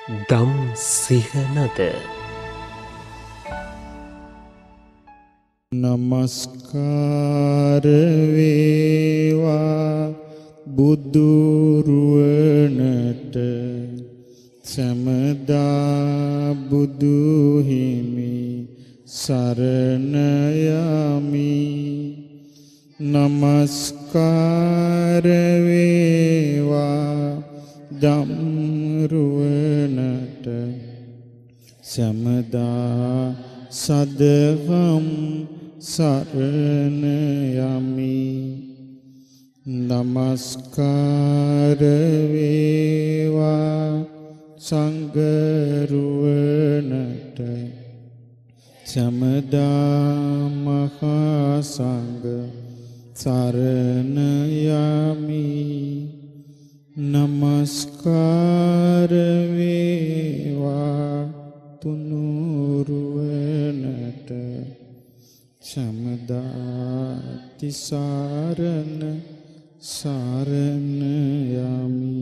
දම් සිහනද නමස්කාර වේවා බුදුරුවනට සමදා බුදු හිමි සරණ යමි. නමස්කාර වේවා ධම්රුවනට සමදා සදවම් සරණ යමි. නමස්කාර වේවා සංඝරුවනට සමදා මහා සංඝ සරණ යමි. නමස්කාර වේවා තුනුරුවනට සමදා තිසරණ සරණ යමි.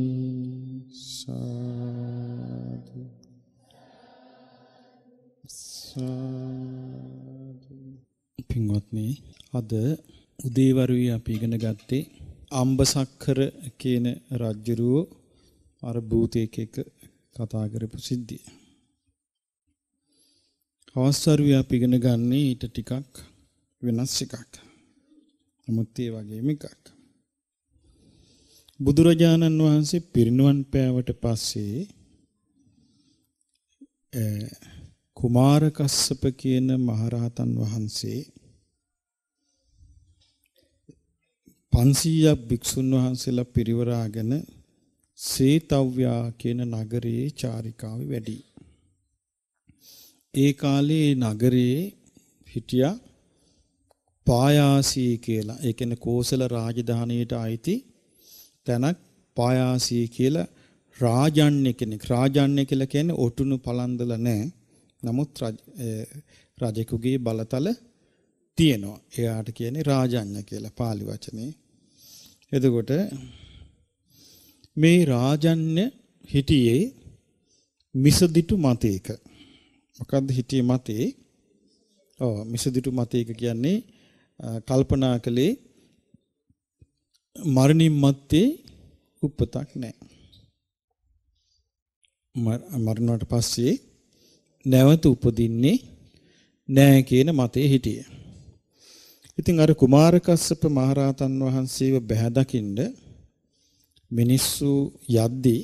සාදු සාදු. පින්වත්නි, අද උදේවරුේ අපි ඉගෙන ගත්තේ අම්බසක්කර කියන රජුරෝ අර භූතයෙක් එක්ක කතා කරපු සිද්ධිය. අවස්ථාවේ අපි ඉගෙන ගන්න ඊට ටිකක් වෙනස් එකක්. නමුත් ඒ වගේම එකක්. බුදුරජාණන් වහන්සේ පිරිනුවන් පෑවට පස්සේ කුමාර කස්සප කියන මහරහතන් වහන්සේ 500ක් භික්ෂුන් වහන්සේලා පිරිවරාගෙන සේතව්‍යා කියන නගරයේ චාරිකාවේ වැඩි. ඒ කාලේ නගරයේ හිටියා පායාසී කියලා. ඒ කියන්නේ කෝසල රාජධානියට අයිති තැනක් පායාසී කියලා රාජාන්‍ය කෙනෙක්. රාජාන්‍ය කියලා කියන්නේ ඔටුනු පලන්දල නැහැ. නමුත් රජෙකුගේ බලතල තියෙනවා. එයාට කියන්නේ රාජාන්‍ය කියලා පාලි වචනේ. එතකොට මේ රාජාන්‍ය හිටියේ මිසදිටු මතයක. මොකද්ද හිටියේ මතේ? මිසදිටු මතයක කියන්නේ කල්පනා කළේ මරණින් මත්තේ උපතක් නැහැ. මරණයට පස්සේ නැවත උපදින්නේ නැහැ කියන මතේ හිටියේ. ඉතින් අර කුමාර කස්සප මහරහතන් වහන්සේව බැහැ දකින්න මිනිස්සු යද්දී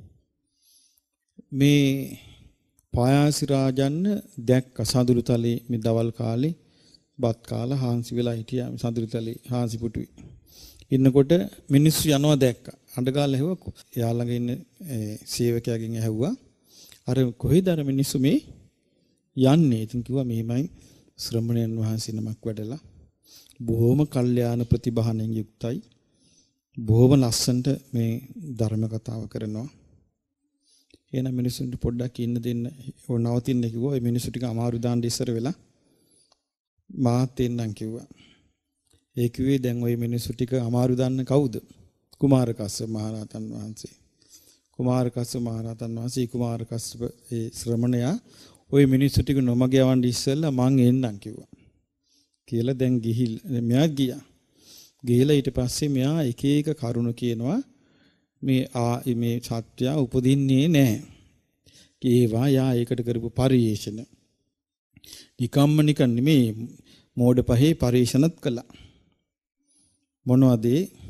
මේ පායාසි රාජන්න දැක්ක සඳුරුතලේ මේ දවල් කාලේ බත් කාලා හාන්සි වෙලා හිටියා සඳුරුතලේ හාන්සි පුටුවේ. ඉන්නකොට මිනිස්සු යනවා දැක්ක. අඬගාලා ඇහුවා. එයා ළඟ ඉන්න සේවකයාගෙන් ඇහුවා අර කොහෙද අර මිනිස්සු මේ යන්නේ? ඉතින් කිව්වා මෙහෙමයි ශ්‍රමණයන් වහන්සේ නමක් වැඩලා බොහොම කල්යාණ ප්‍රතිභාණයෙන් යුක්තයි. බොහොම ලස්සනට මේ ධර්ම කතාව කරනවා. එහෙනම් මිනිස්සුන්ට පොඩ්ඩක් ඉන්න දෙන්න ඕන නවතින්න කිව්වා. ඒ මිනිස්සු ටික අමාරු දාන්න ඉස්සර වෙලා මාත් එන්නම් කිව්වා. ඒ කිව්වේ දැන් ওই මිනිස්සු ටික අමාරු දාන්න කවුද? කුමාර කස්සප මහරහතන් වහන්සේ. කුමාර කස්සප මහරහතන් වහන්සේ කුමාර කස්සප ඒ ශ්‍රමණයා ওই මිනිස්සු ටික නොමග යවන්න ඉස්සෙල්ලා මං එන්නම් කිව්වා. කියලා දැන් මෙයා ගියා. ගිහලා ඊට පස්සේ මෙයා එක එක කරුණ කියනවා මේ සත්‍යය උපදින්නේ නැහැ. ඒවා යා ඒකට කරපු පරිේෂණ. නිකම්ම නිකන් නෙමේ මෝඩ පහේ පරිේෂණත් කළා. මොනවද?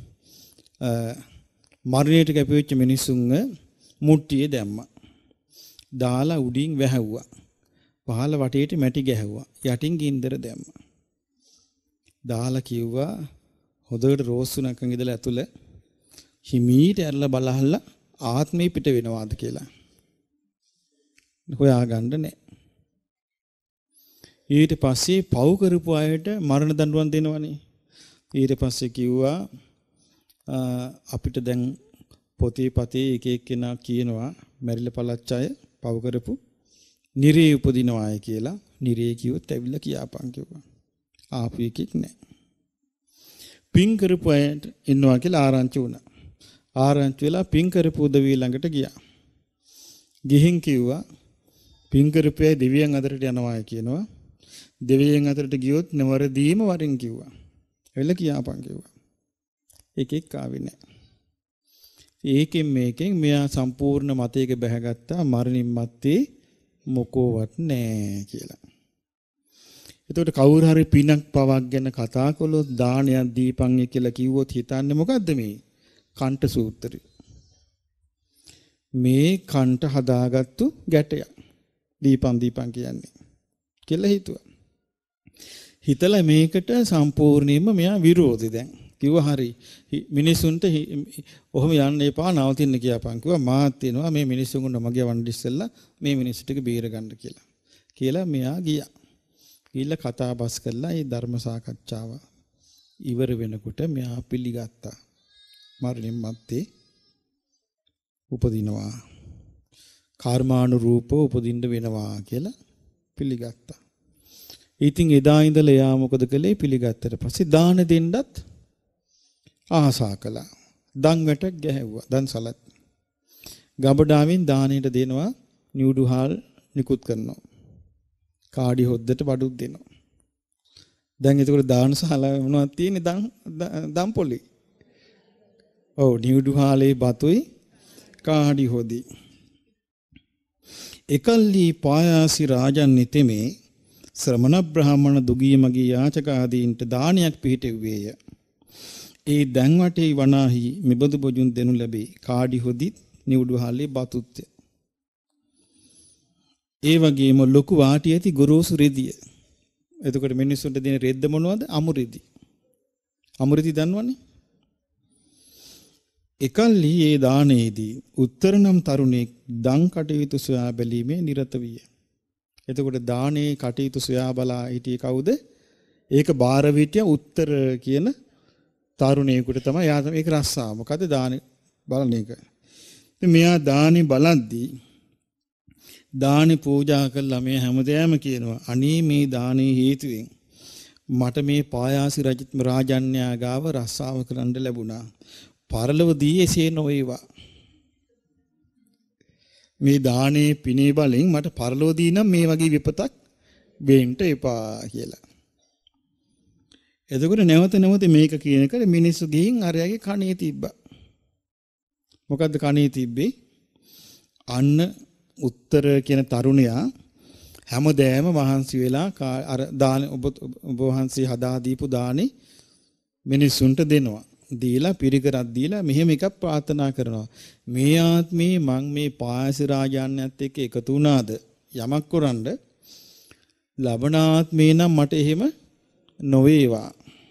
මරණයට කැපිච්ච මිනිසුන්ව මුට්ටියේ දැම්මා. දාලා උඩින් වැහැව්වා. පහළ වටේට මැටි ගැහැව්වා. යටින් ගින්දර දැම්මා. දාලා කිව්වා හොදට රෝස්සු නැකන් ඉඳලා ඇතුළ හිමීට ඇරලා බලහල්ලා ආත්මේ පිට වෙනවාද කියලා. හොයාගන්න නැහැ. ඊට පස්සේ පව් කරපු අයට මරණ දඬුවම් දෙනවනේ. ඊට පස්සේ කිව්වා අපිට දැන් පොතේ පතේ එක එක්කෙනා කියනවා මැරිලා පළච්ච අය පව් කරපු නිරේ උපදිනවායි කියලා. නිරේ කිව්වොත් ඇවිල්ලා කියාපන් කිව්වා. ආපු එකෙක් නැහැ. පින් කරපු අයට ඉන්නවා කියලා ආරංචි වුණා. ආරංචි වෙලා පින් කරපු උදවිය ළඟට ගියා. ගිහින් කිව්වා පින්කරපේ දෙවියන් අතරට යනවා කියනවා. දෙවියන් අතරට ගියොත් නවරදීම වරින් කිව්වා. එළ කියාපන් කිව්වා. එකෙක් ආවේ නැහැ. ඒකෙන් මේකෙන් මෙයා සම්පූර්ණ මතයක බැහැගත්තා මරණින් මත්තේ මොකෝවත් නැහැ කියලා. එතකොට කවුරු හරි පිනක් පවක් ගැන කතා කළොත් දානයක් දීපන් කියලා කිව්වොත් හිතන්නේ මොකද්ද මේ? කණ්ඨ සූත්‍රය. මේ කණ්ඨ හදාගත්තු ගැටය. දීපන් කියන්නේ කියලා හිතුවා. හිතලා මේකට සම්පූර්ණයෙන්ම මෙයා විරෝධي දැන්. කිව්වා හරි මිනිසුන්ට ඔහොම යන්න එපා නවතින්න කියපන් කිව්වා මාත් වෙනවා මේ මිනිස්සුන්ට මගේ වණ්ඩි ඉස්සෙල්ලා මේ මිනිස්සු ටික බේර ගන්න කියලා මෙයා ගියා. ගිහිල්ලා කතා බස් කළා මේ ධර්ම සාකච්ඡාව ඉවර වෙනකොට මෙයා පිළිගත්තා. මරණින් මත්තේ උපදිනවා. කර්මානුරූපව උපදින්න වෙනවා කියලා පිළිගත්තා. ඉතින් එදා ඉඳලා එයා මොකද කළේ? පිළිගත්තට පස්සේ දාන දෙන්නත් ආසා කළා. දන් වැටක් ගැහැව්වා. දන් සලත්. ගබඩාවෙන් දානෙට දෙනවා නියුඩුහාල් නිකුත් කරනවා. කාඩි හොද්දට බඩුත් දෙනවා. දැන් ඒකට දානශාලාව මොනවද තියෙන්නේ? දන් පොලි. ඔව් නියුඩුහාලේ බතුයි කාඩි හොදි. එකල්ලි පායාසි රාජන් නිතෙමේ ශ්‍රමණ බ්‍රාහ්මණ දුගී මගී යාචක ආදීන්ට දානයක් පිහිටෙව්වේය. ඒ දැන් වටේ වනාහි මෙබඳු බොජුන් දෙනු ලැබේ. කාඩි හොදිත් නිවුඩුහාලේ බතුත්. ඒ වගේම ලොකු වාටි ඇති ගොරෝසු රෙදිය. එතකොට මිනිස්සුන්ට දෙන රෙද්ද මොනවද? අමුරෙදි. අමුරෙදි දන්නවනේ. එකල්ලි ඒ දානයේදී උත්තර නම් තරුණෙක් දන් කටයුතු සොයා බැලීමේ නිරත විය. එතකොට දානේ කටයුතු සොයා බලා හිටියේ කවුද? ඒක බාර විටිය උත්තර කියන තරුණයෙකුට තමයි යා මේක රස්සා. මොකද දානේ බලන එක. ඉතින් මෙයා දානේ බලද්දී දානේ පූජා කළා මේ හැමදේම කියනවා. අනේ මේ දානේ හේතුවෙන් මට මේ පායාසි රාජන්‍යා ගාව රස්සාව කරන්න ලැබුණා. පරලොවදී එසේ නොවේවා. මේ දානේ පිනේ බලෙන් මට පරලොවදී නම් මේ වගේ විපතක් වෙන්න එපා කියලා. එතකොට නැවත මේක කියන එක මිනිස්සු ගිහින් අරයාගේ කණේ තිබ්බා. මොකද්ද කණේ තිබ්බේ? අන්න උත්තර කියන තරුණයා හැමදෑම මහන්සි වෙලා අර දාන ඔබ වහන්සේ හදා දීපු දානේ මිනිස්සුන්ට දෙනවා. දීලා පිරිකරක් දීලා මෙහෙම එකක් ප්‍රාර්ථනා කරනවා. මේ ආත්මේ මං මේ පායසි රාජාන්‍යත් එක්ක එකතු වුණාද යමක් කරන්න ලබන ආත්මේ නම් මට එහෙම නොවේවා.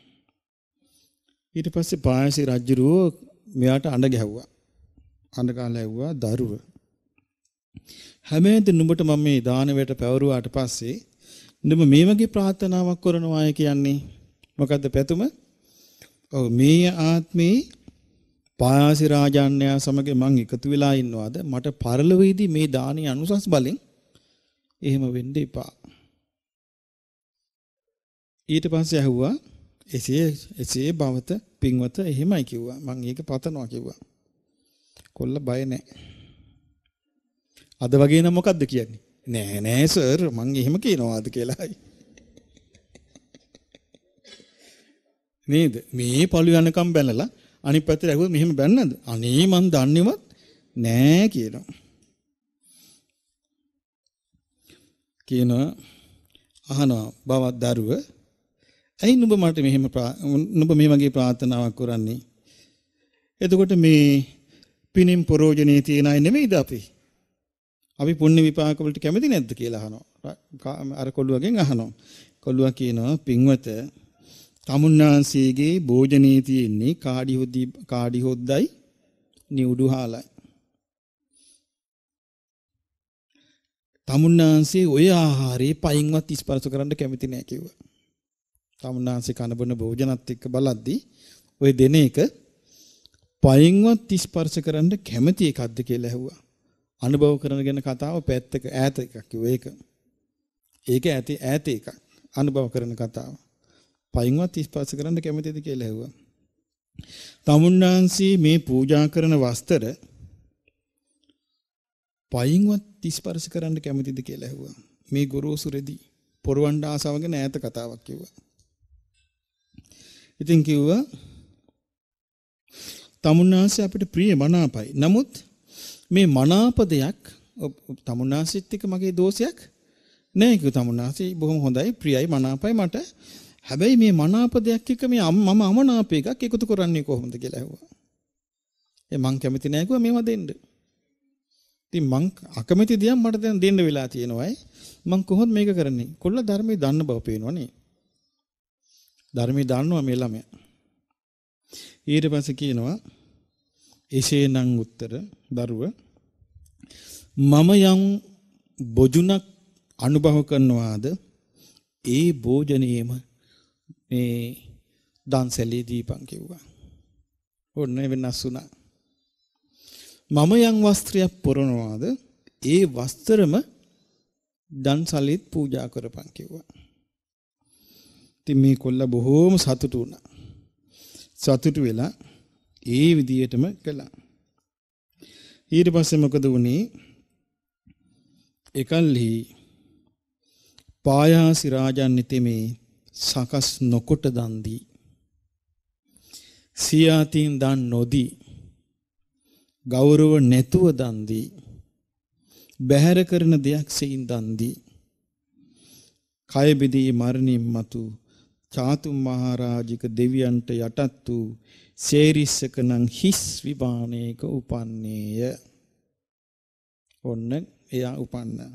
ඊට පස්සේ පායසි රජුරෝ මෙයාට අඬ ගැහුවා. අඬ කාලා ඇහුවා දරුව. හැමෙන්ද නුඹට මම මේ දානවලට පැවරුවාට පස්සේ නුඹ මේ වගේ ප්‍රාර්ථනාවක් කරනවා කියන්නේ මොකද්ද පැතුම? ඔව් මේ ආත්මේ පායාසි රාජාන්‍යයා සමග මං එකතු වෙලා ඉන්නවාද මට පරලොවේදී මේ දානි අනුසස් බලෙන් එහෙම වෙන්න එපා. ඊට පස්සේ ඇහුවා එසේ භවත පින්වත එහෙමයි කිව්වා. මං ඒක පතනවා කිව්වා. කොල්ල බය නැහැ. අද වගේ නම් මොකද්ද කියන්නේ? නෑ සර් මං එහෙම කියනවාද කියලායි. නේද? මේ පළු යනකම් බැලලා අනිත් පැත්තට ඇහුවොත් මෙහෙම බැන්නද? අනේ මං දන්නේවත් නෑ කියනවා. අහනවා බවත් දරුව ඇයි නුඹ මට මෙහෙම නුඹ මේ වගේ ප්‍රාර්ථනාවක් කරන්නේ? එතකොට මේ පිනින් පරෝජනේ තියන අය නෙමෙයිද අපි? අපි පුණ්‍ය විපාක වලට කැමති නැද්ද කියලා අහනවා. අර කොල්ලුවගෙන් අහනවා. කොල්ලුවා කියනවා පින්වත තමුන්නාන්සේගේ භෝජනේ තියෙන්නේ කාඩි හොද්දයි නිවුඩුහාලයි. තමුන්නාන්සේ ඔය ආහාරේ පයින්වත් ස්පර්ශ කරන්න කැමති නැහැ කිව්වා. තමුන්නාන්සේ කනබන භෝජනත් එක්ක බලද්දී ඔය දෙන එක පයින්වත් ස්පර්ශ කරන්න කැමති එකක්ද කියලා ඇහුවා. අනුභව කරන කතාව පැත්තක ඈත එකක් කිව්වා ඒක ඈත එකක් අනුභව කරන කතාව. පයින්වත් ස්පර්ශ කරන්න කැමතිද කියලා ඇහුවා. තමුන්නාන්සේ මේ පූජා කරන වස්ත්‍ර පයින්වත් ස්පර්ශ කරන්න කැමතිද කියලා ඇහුවා. මේ ගොරෝසු රෙදි පොරවන්න ආසාව ගැන ඈත කතාවක් කිව්වා. ඉතින් කිව්වා තමුන්නාසේ අපිට ප්‍රිය මනාපයි. නමුත් මේ මනාප දෙයක් තමුන්නාසෙත් එක්ක මගේ දෝෂයක් නෑ කිව්වා. තමුන්නාසේ බොහොම හොඳයි ප්‍රියයි මනාපයි මට. හැබැයි මේ මනාප දෙයක් එක්ක මේ මම අමනාප එකක් එකතු කරන්නේ කොහොමද කියලා ඇහුවා. මං කැමති නෑ කිව්වා මේවා දෙන්න. ඉතින් මං අකමැති දියක් මට දැන් දෙන්න වෙලා තියෙනවායි. මං කොහොමද මේක කරන්නේ? කොල්ල ධර්මයේ දන්න බව පේනවනේ. ධර්මයේ දන්නවා මේ ළමයා. ඊට පස්සේ කියනවා එසේනම් උත්තර දරුව මම යම් බොජුණක් අනුභව කරනවාද ඒ භෝජනයේම මේ දන්සැලේ දීපන් කිව්වා. ඔන්න වෙනස් වුණා. මම යම් වස්ත්‍රයක් පොරනවාද ඒ වස්ත්‍රෙම දන්සලෙත් පූජා කරපන් කිව්වා. ඉතින් මේ කොල්ල බොහෝම සතුටු වුණා. සතුටු වෙලා ඒ විදියටම කළා. ඊට පස්සේ මොකද වුනේ? එකල්හි පායාසි රාජන් නිතෙමේ සකස් නොකොට දන් දී සියාතින් දන් නොදී ගෞරව නැතුව දන් දී බැහැර කරන දෙයක් සෙයින් දන් දී කය බෙදී මරණින් මතු චාතු මහරජික දෙවියන්ට යටත් වූ සේරිස්සකනම් හිස් විපාණේක උපන්නේය. ඔන්න එයා උපන්නා.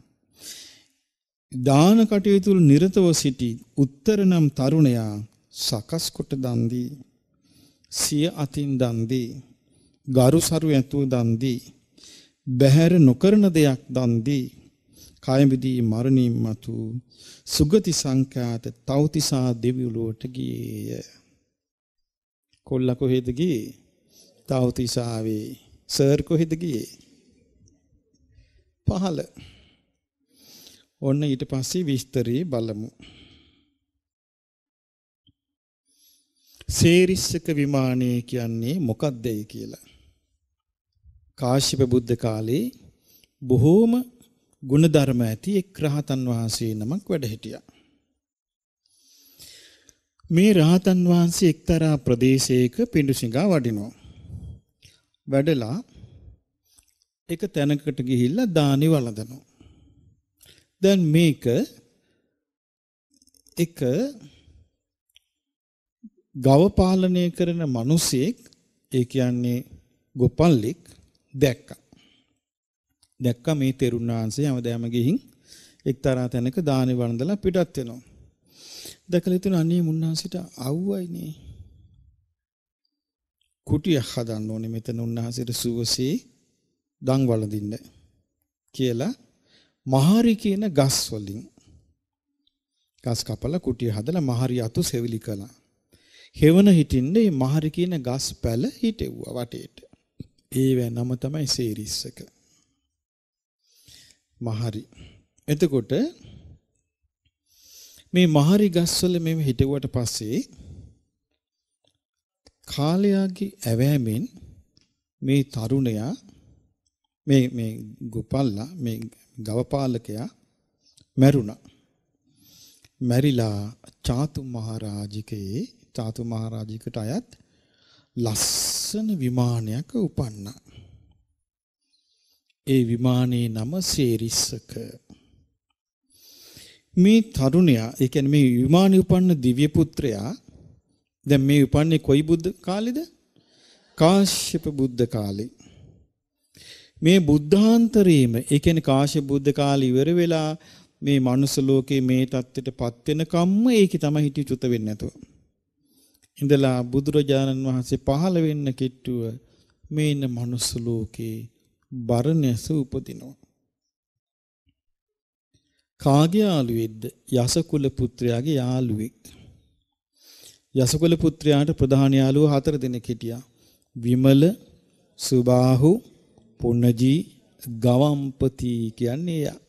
දාන කටයුතු නිරතව සිටි උත්තර නම් තරුණයා සකස් කොට දන් දී සිය අතින් දන් දී ගරු සරු ඇතුව දන් දී බැහැර නොකරන දෙයක් දන් දී කය බෙදී මරණින් මතු සුගති සංඛ්‍යාත තෞතිසා දෙවියලුවට ගියේය. කොල්ල කොහෙද ගියේ? තෞතිසාවේ. සර් කොහෙද ගියේ? පහළ. ඔන්න ඊට පස්සේ විස්තරේ බලමු. සේරිස්සක විමානය කියන්නේ මොකක්දයි කියලා. කාශ්‍යප බුද්ධ කාලේ බොහෝම ගුණධර්ම ඇති එක් රහතන් වහන්සේ නමක් වැඩ හිටියා. මේ රහතන් වහන්සේ එක්තරා ප්‍රදේශයක පිඬුසිඟා වඩිනවා. වැඩලා එක තැනකට ගිහිල්ලා දානි වළඳනවා. දැන් මේක එක ගව පාලනය කරන මිනිසෙක්, ඒ කියන්නේ ගොපල්ලෙක් දැක්කා මේ තෙරුණ වහන්සේ හැමදාම ගිහින් එක්තරා තැනක දානි වළඳලා පිටත් වෙනවා. දැකලා හිතුන අනේ මුන්නාසිට අවුවයිනේ. කුටියක් හදන්න ඕනේ මෙතන උන්වහන්සේට සුවසේ දන් වළඳින්න කියලා මහරි කියන ගස් වලින් ගස් කපලා කුටිය හදලා මහරි අතු සෙවිලි කළා. හෙවණ හිටින්නේ මහරි කියන ගස් පැල හිටෙව්වා වටේට. ඒව නම තමයි සේරිස්සක. මහරි. එතකොට මේ මහරි ගස්වල මෙහෙම හිටුවට පස්සේ කාලයාගේ ඇවෑමෙන් මේ තරුණයා මේ ගොපල්ලා මේ ගවපාලකයා මැරුණා. මැරිලා චාතු මහරජිකට අයත් ලස්සන විමානයක උපන්නා. ඒ විමානයේ නම සේරිස්සක. මේ තරුණයා, ඒ කියන්නේ මේ විමානයේ උපන්න දිව්‍ය පුත්‍රයා දැන් මේ උපන්නේ කොයි බුද්ධ කාලෙද? කාශ්‍යප බුද්ධ කාලේ. මේ බුද්ධාන්තරයේම, ඒ කියන්නේ කාශ්‍යප බුද්ධ කාලේ ඉවර වෙලා මේ මනුස්ස ලෝකේ මේ தත්ත්වයටපත් වෙනකම්ම ඒකේ තමයි හිටිය චුත වෙන්නේ නැතුව. ඉඳලා බුදුරජාණන් වහන්සේ පහළ වෙන්න කිට්ටුව මේ ඉන්න මනුස්ස ලෝකේ බරණැස උපදිනවා. කාගේ යාළුවෙක්ද? යසකුල පුත්‍රයාගේ යාළුවෙක්. යසකුල පුත්‍රයාට ප්‍රධාන යාළුවෝ 4 දෙනෙක් හිටියා. විමල, සුබාහු, පුන්නජී, ගවම්පති කියන්නේ යා.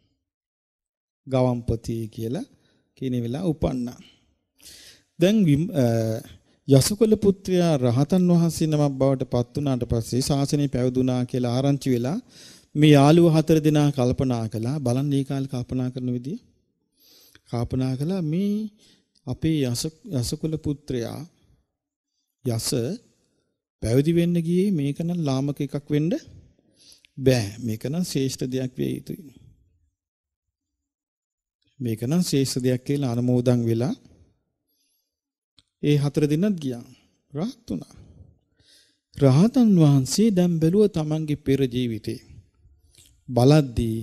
ගවම්පති කියලා කියන වෙලාව උපන්නා. දැන් යසකුල පුත්‍රයා රහතන් වහන්සේ නමක් බවට පත් වුණාට පස්සේ ශාසනය පැවතුණා කියලා ආරංචි වෙලා මේ යාළුව 4 දෙනා කල්පනා කළා බලන්න මේ කාලේ කල්පනා කරන විදිය. කල්පනා කළා මේ අපේ යසකුල පුත්‍රයා යස පැවිදි වෙන්න ගියේ මේක නම් ලාමක එකක් වෙන්න බෑ. මේක නම් ශ්‍රේෂ්ඨ දෙයක් විය යුතුයි. මේක නම් ශ්‍රේෂ්ඨ දෙයක් කියලා අනුමෝදන් වෙලා ඒ 4 දිනක් ගියා. රහත් වුණා. රහතන් වහන්සේ දැන් බැලුව තමන්ගේ පෙර ජීවිතේ බලද්දී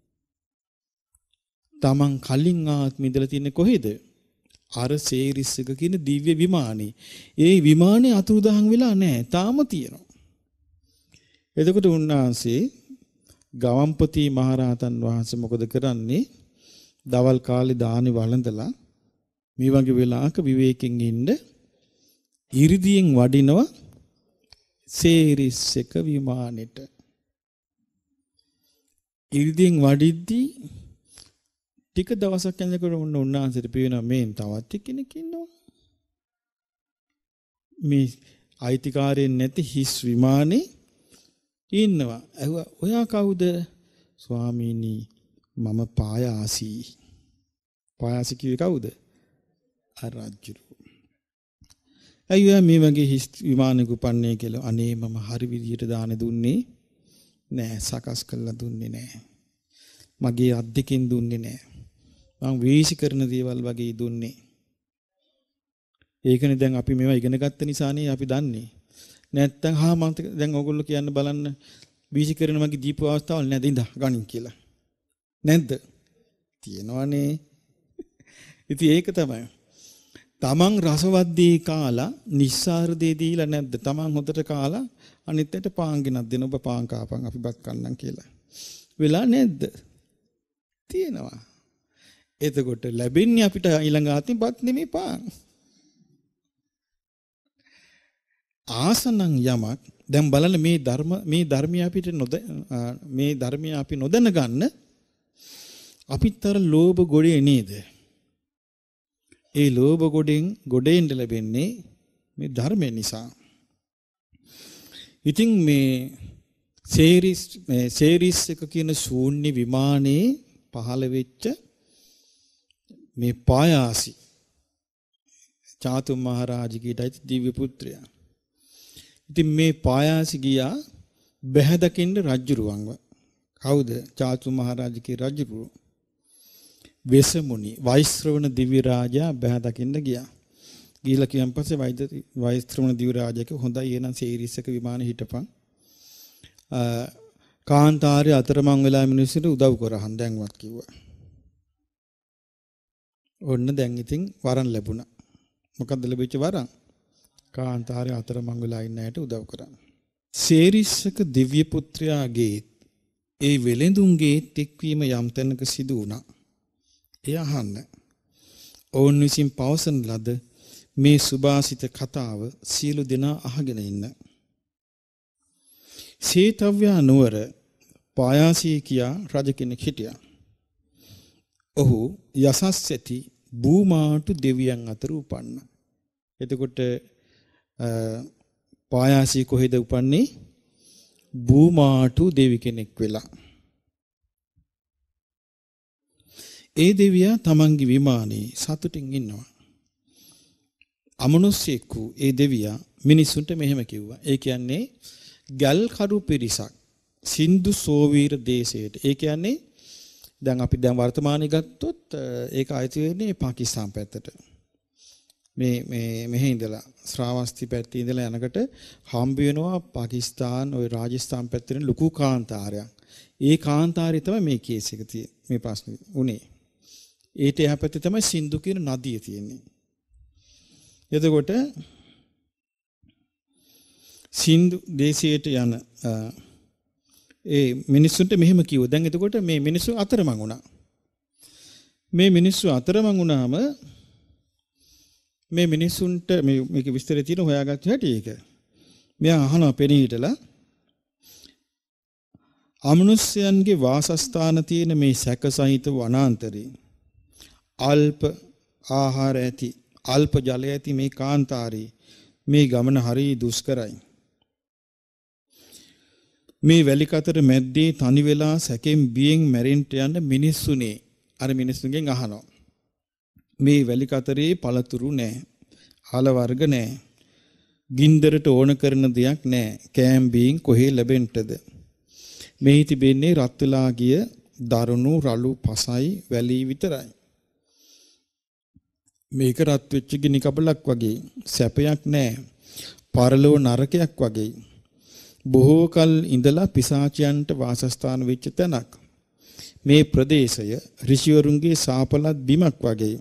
තමන් කලින් ආත්ම ඉඳලා තින්නේ කොහෙද? අර සේරිස් එක කියන දිව්‍ය විමානේ. ඒ විමානේ අතුරුදහන් වෙලා නැහැ. තාම තියෙනවා. එතකොට උන්වහන්සේ ගවම්පති මහරහතන් වහන්සේ මොකද කරන්නේ? දවල් කාලේ දානි වළඳලා මේ වගේ වෙලාවක විවේකයෙන් ඉන්න ඉරිදියෙන් වඩිනවා සේරිස් එක විමානෙට. ඉරිදියෙන් වඩිද්දී ටික දවසක් යනකොට උන්වහන්සේට පේනවා මේ තවත් කෙනෙක් ඉන්නවා. මේ අයිතිකාරයෙන් නැති හිස් විමානේ ඉන්නවා. ඇහුවා ඔයා කවුද? ස්වාමීනි මම පායාසී. පායාසී කිව්වේ කවුද? අරජුරු. අයියා මේ වගේ හිස් විමානයක උපන්නේ කියලා. අනේ මම හරි විදියට දාන දුන්නේ නෑ. සකස් කරලා දුන්නේ නෑ. මගේ අද්දකින් දුන්නේ නෑ. මම වීසි කරන දේවල් වගේ දුන්නේ. ඒකනේ දැන් අපි මේවා ඉගෙන ගත්ත නිසානේ අපි දන්නේ. නැත්තම් මම දැන් ඕගොල්ලෝ කියන්න බලන්න වීසි කරන මගේ දීපු අවස්ථාවල් නැද ඉඳ ගනින් කියලා. නැද්ද? තියෙනවනේ. ඉතින් ඒක තමයි. තමන් රසවත් දේ කාලා නිස්සාර දේ දීලා නැද්ද? තමන් හොදට කාලා අනිත්යට පාන් ගෙනත් දෙන ඔබ පාන් කාපන් අපි බත් කන්නම් කියලා. වෙලා නැද්ද? තියෙනවා. එතකොට ලැබෙන්නේ අපිට ඊළඟ ආත්මෙ බත් නෙමෙයි පාන්. ආසනං යමක් දැන් බලන්න මේ ධර්මය අපිට මේ ධර්මය අපි නොදැන ගන්න අපිටතර ලෝභ ගොඩේ නේද? ඒ ලෝභ ගොඩෙන් ලැබෙන්නේ මේ ධර්මය නිසා. ඉතින් මේ සේරිස් එක කියන ශූන්‍ය විමානයේ පහළ වෙච්ච මේ පායාසි චාතු මහරජකීටයි දිව්‍ය පුත්‍රයා. ඉතින් මේ පායාසි ගියා බැහැ දකින්න රජුරුවන්ව. කවුද? චාතු මහරජකී රජුරුව. වෙසමුණි වෛශ්‍රවණ දිව්‍ය රාජා බැහැ දකින්න ගියා. ගිහිලා කියන් පස්සේ වෛශ්‍රවණ දිව්‍ය රාජාක හොඳයි එනං සේරිස් එක විමානේ හිටපන්. කාන්තාරේ අතරමං වෙලා මිනිස්සුන්ට උදව් කරහන් දැන්වත් කිව්වා. ඔන්න දැන් ඉතින් වරන් ලැබුණා. මොකද්ද ලැබිච්ච වරන්? කාන්තාරේ අතරමං වෙලා ඉන්න අයට උදව් කරන්න. සේරිස්සක දිව්‍ය පුත්‍රයාගේ ඒ වෙලෙඳුන්ගේ එක්වීම යම් තැනක සිදු වුණා. එය අහන්න. ඔවුන් විසින් පවසන ලද මේ සුභාසිත කතාව සියලු දෙනා අහගෙන ඉන්න. සේතව්‍යා නුවර පායාසී කියා රජ කෙනෙක් හිටියා. ඔහු යසස් ඇති භූමාටු දෙවියන් අතර උපන්න. එතකොට පායාසී කොහෙද උපන්නේ? භූමාටු දෙවි කෙනෙක් වෙලා. ඒ දෙවියා තමන්ගේ විමානයේ සතුටින් ඉන්නවා. අමනුෂ්‍යෙක් වූ ඒ දෙවියා මිනිසුන්ට මෙහෙම කිව්වා. ඒ කියන්නේ ගල්කරු පිරිසක් සින්දු සෝවීර දේශයට. ඒ කියන්නේ දැන් අපි දැන් වර්තමානයේ ගත්තොත් ඒක ආйти වෙන්නේ පාකිස්තාන් පැත්තට. මෙහි ඉඳලා ශ්‍රාවස්ති පැත්තේ ඉඳලා යනකොට හම්බ වෙනවා පාකිස්තාන් ওই රාජස්ථාන් පැත්තේ ලොකු කාන්තාරයක්. ඒ කාන්තාරේ තමයි මේ කේස් එක තියෙන්නේ. මේ ප්‍රශ්නේ උනේ. ඊට එහා පැත්තේ තමයි සින්දු කියන නදිය තියෙන්නේ. එතකොට සින්දු දේශයට යන ඒ මිනිස්සුන්ට මෙහෙම කිව්වා. දැන් එතකොට මේ මිනිස්සු අතරමං වුණා. මේ මිනිස්සු අතරමං වුණාම මේ මිනිස්සුන්ට මේක විස්තරය තියෙන හොයාගත්ත හැටි ඒක. මෙයා අහනවා පෙනී හිටලා අමනුෂ්‍යයන්ගේ වාසස්ථාන තියෙන මේ සැකසහිත වනාන්තරේ අල්ප ආහාර ඇති අල්ප ජලය ඇති මේ කාන්තාරේ මේ ගමන හරි දුෂ්කරයි. මේ වැලි කතර මැද්දේ තනි වෙලා සැකෙන් බියෙන් මැරෙන්න යන මිනිස්සුනේ අර මිනිස්සුන්ගෙන් අහනවා. මේ වැලි කතරේ පළතුරු නැහැ. ආල වර්ග නැහැ. ගින්දරට ඕන කරන දෙයක් නැහැ. කෑම් බීන් කොහේ ලැබෙන්නද? මෙහි තිබෙන්නේ රත් වෙලා ගිය දරුණු රළු පසයි වැලි විතරයි. මේක රත් වෙච්ච ගිනි කබලක් වගේ සැපයක් නැහැ. පරලෝ නරකයක් වගේ. බොහෝ කල ඉඳලා පිසාචයන්ට වාසස්ථාන වෙච්ච තැනක්. මේ ප්‍රදේශය ඍෂිවරුන්ගේ සාපලත් බිමක් වගේ.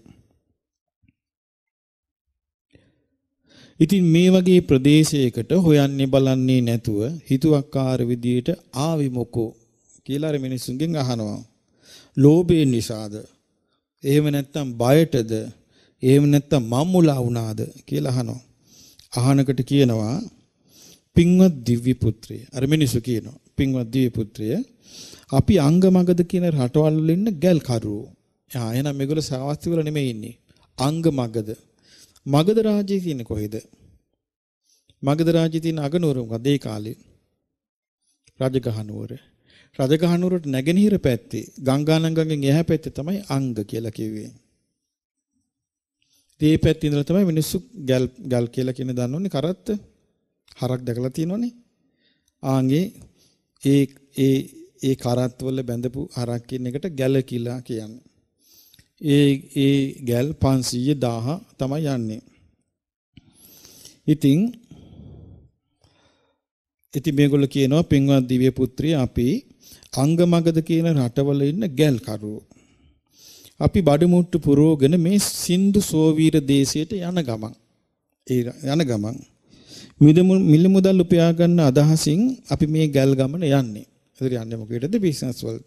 ඉතින් මේ වගේ ප්‍රදේශයකට හොයන්නේ බලන්නේ නැතුව හිතුවක්කාර විදියට ආවි මොකෝ කියලා අර මිනිස්සුන්ගෙන් අහනවා. ලෝභයෙන් නිසාද? එහෙම නැත්නම් බයටද? එහෙම නැත්නම් මම්මුලා වුණාද කියලා අහනවා. අහනකට කියනවා පින්වත් දිව්‍ය පුත්‍රය. අර මිනිස්සු කියනවා පින්වත් දිව්‍ය පුත්‍රය අපි අංගමගද කියන රටවල් වල ඉන්න ගල් කරුවෝ. එහෙනම් මේගොල්ලෝ සාවස්ති වල නෙමෙයි ඉන්නේ. අංගමගද. මගධ රාජ්‍යය තියෙන්නේ කොහෙද? මගධ රාජ්‍යය තියෙන අගනුවර මොකද ඒ කාලේ? රජගහ නුවර. රජගහ නුවරට නැගෙනහිර පැත්තේ ගංගානංගගෙන් එහා පැත්තේ තමයි අංග කියලා කිව්වේ. ඒ පැත්තේ ඉඳලා තමයි මිනිස්සු ගල් කියලා කියන දන්නෝනේ කරත්ත. හරක් දැකලා තියෙනවනේ. ආන්ගේ ඒ කරත්ත වල බැඳපු හරක් කියන එකට ගැල කියලා කියන්නේ. ඒ ගැල් 500,000 තමයි යන්නේ. ඉතින් මේගොල්ලෝ කියනවා පින්වත් දිව්‍ය පුත්‍රය අපි අංගමගද කියන රටවල ඉන්න ගැල් කරුවෝ. අපි බඩමුට්ටු පුරෝගෙන මේ සින්දු සෝවීර දේශයට යන ගමන් මිල මුදල් උපයා ගන්න අදහසින් අපි මේ ගැල් ගමන යන්නේ. ඒතර යන්නේ මොකේද? බිස්නස් වලට.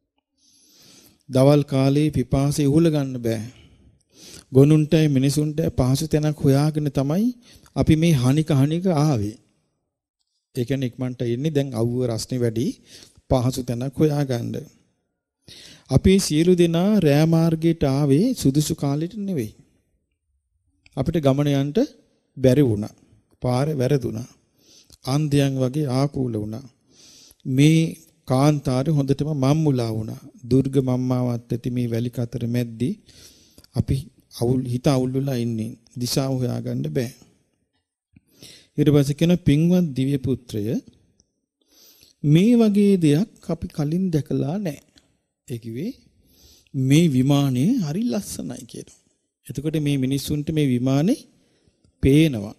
දවල් කාලේ පිපාසය ඉහුල ගන්න බෑ. ගොනුන්ටයි මිනිසුන්ටයි පහසු තැනක් හොයාගෙන තමයි අපි මේ හනික ආවේ. ඒ කියන්නේ ඉක්මනට ඉන්නේ දැන් අවුව රස්නේ වැඩි පහසු තැනක් හොයාගන්න. අපි සියලු දෙනා රෑ මාර්ගයට ආවේ සුදුසු කාලෙට නෙවෙයි. අපිට ගමන යන්න බැරි වුණා. පාරේ වැරදුනා. අන්ධයන් වගේ ආකූල වුණා. මේ කාන්තාරේ හොඳටම මම්මුලා වුණා. දුර්ග මම්මාවත් ඇති මේ වැලි කතර මැද්දේ අපි හිත අවුල් වෙලා ඉන්නේ. දිශාව හොයාගන්න බෑ. ඊට පස්සේ කියන පින්වත් දිව්‍ය පුත්‍රය මේ වගේ දෙයක් අපි කලින් දැකලා නැහැ. ඒ කිව්වේ මේ විමානේ හරි ලස්සනයි කියනවා. එතකොට මේ මිනිස්සුන්ට මේ විමානේ පේනවා.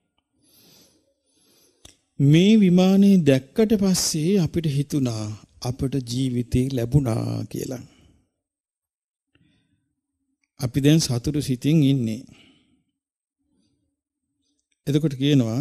මේ විමානේ දැක්කට පස්සේ අපිට හිතුණා අපට ජීවිතේ ලැබුණා කියලා. අපි දැන් සතුටු සිතින් ඉන්නේ. එතකොට කියනවා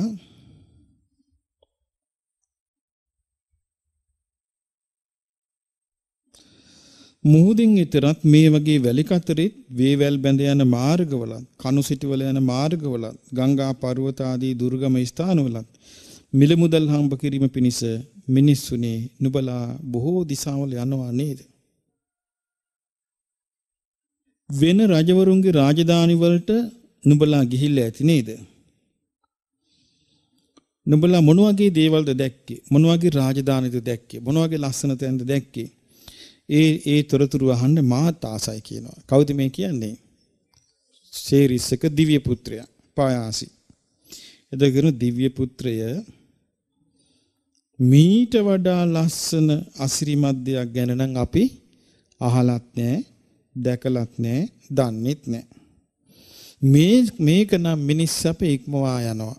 මුහුදින් ඊතරත් මේ වගේ වැලි කතරේ වේවැල් බැඳ යන මාර්ගවල කණු සිටිවල යන මාර්ගවල ගංගා පර්වත ආදී දුර්ගම ස්ථානවල මිල මුදල් හම්බ කිරීම පිණිස මිනිස්සුනේ නුඹලා බොහෝ දිසාවල යනවා නේද? වෙන රජවරුන්ගේ රාජධානි වලට නුඹලා ගිහිල්ලා ඇති නේද? නුඹලා මොන වගේ දේවල්ද දැක්කේ? මොන වගේ රාජධානිද දැක්කේ? මොන වගේ ලස්සන තැනද දැක්කේ? ඒ තොරතුරු අහන්න මාත් ආසයි කියනවා. කවුද මේ කියන්නේ? ශේරිස්සක දිව්‍ය පුත්‍රයා පායාසි. එදගෙන දිව්‍ය පුත්‍රය මීට වඩා ලස්සන අසිරිමත් දෙයක් ගැන නම් අපි අහලත් නැහැ, දැකලත් නැහැ, දන්නෙත් නැහැ. මේක නම් මිනිස් අප ඉක්මවා යනවා.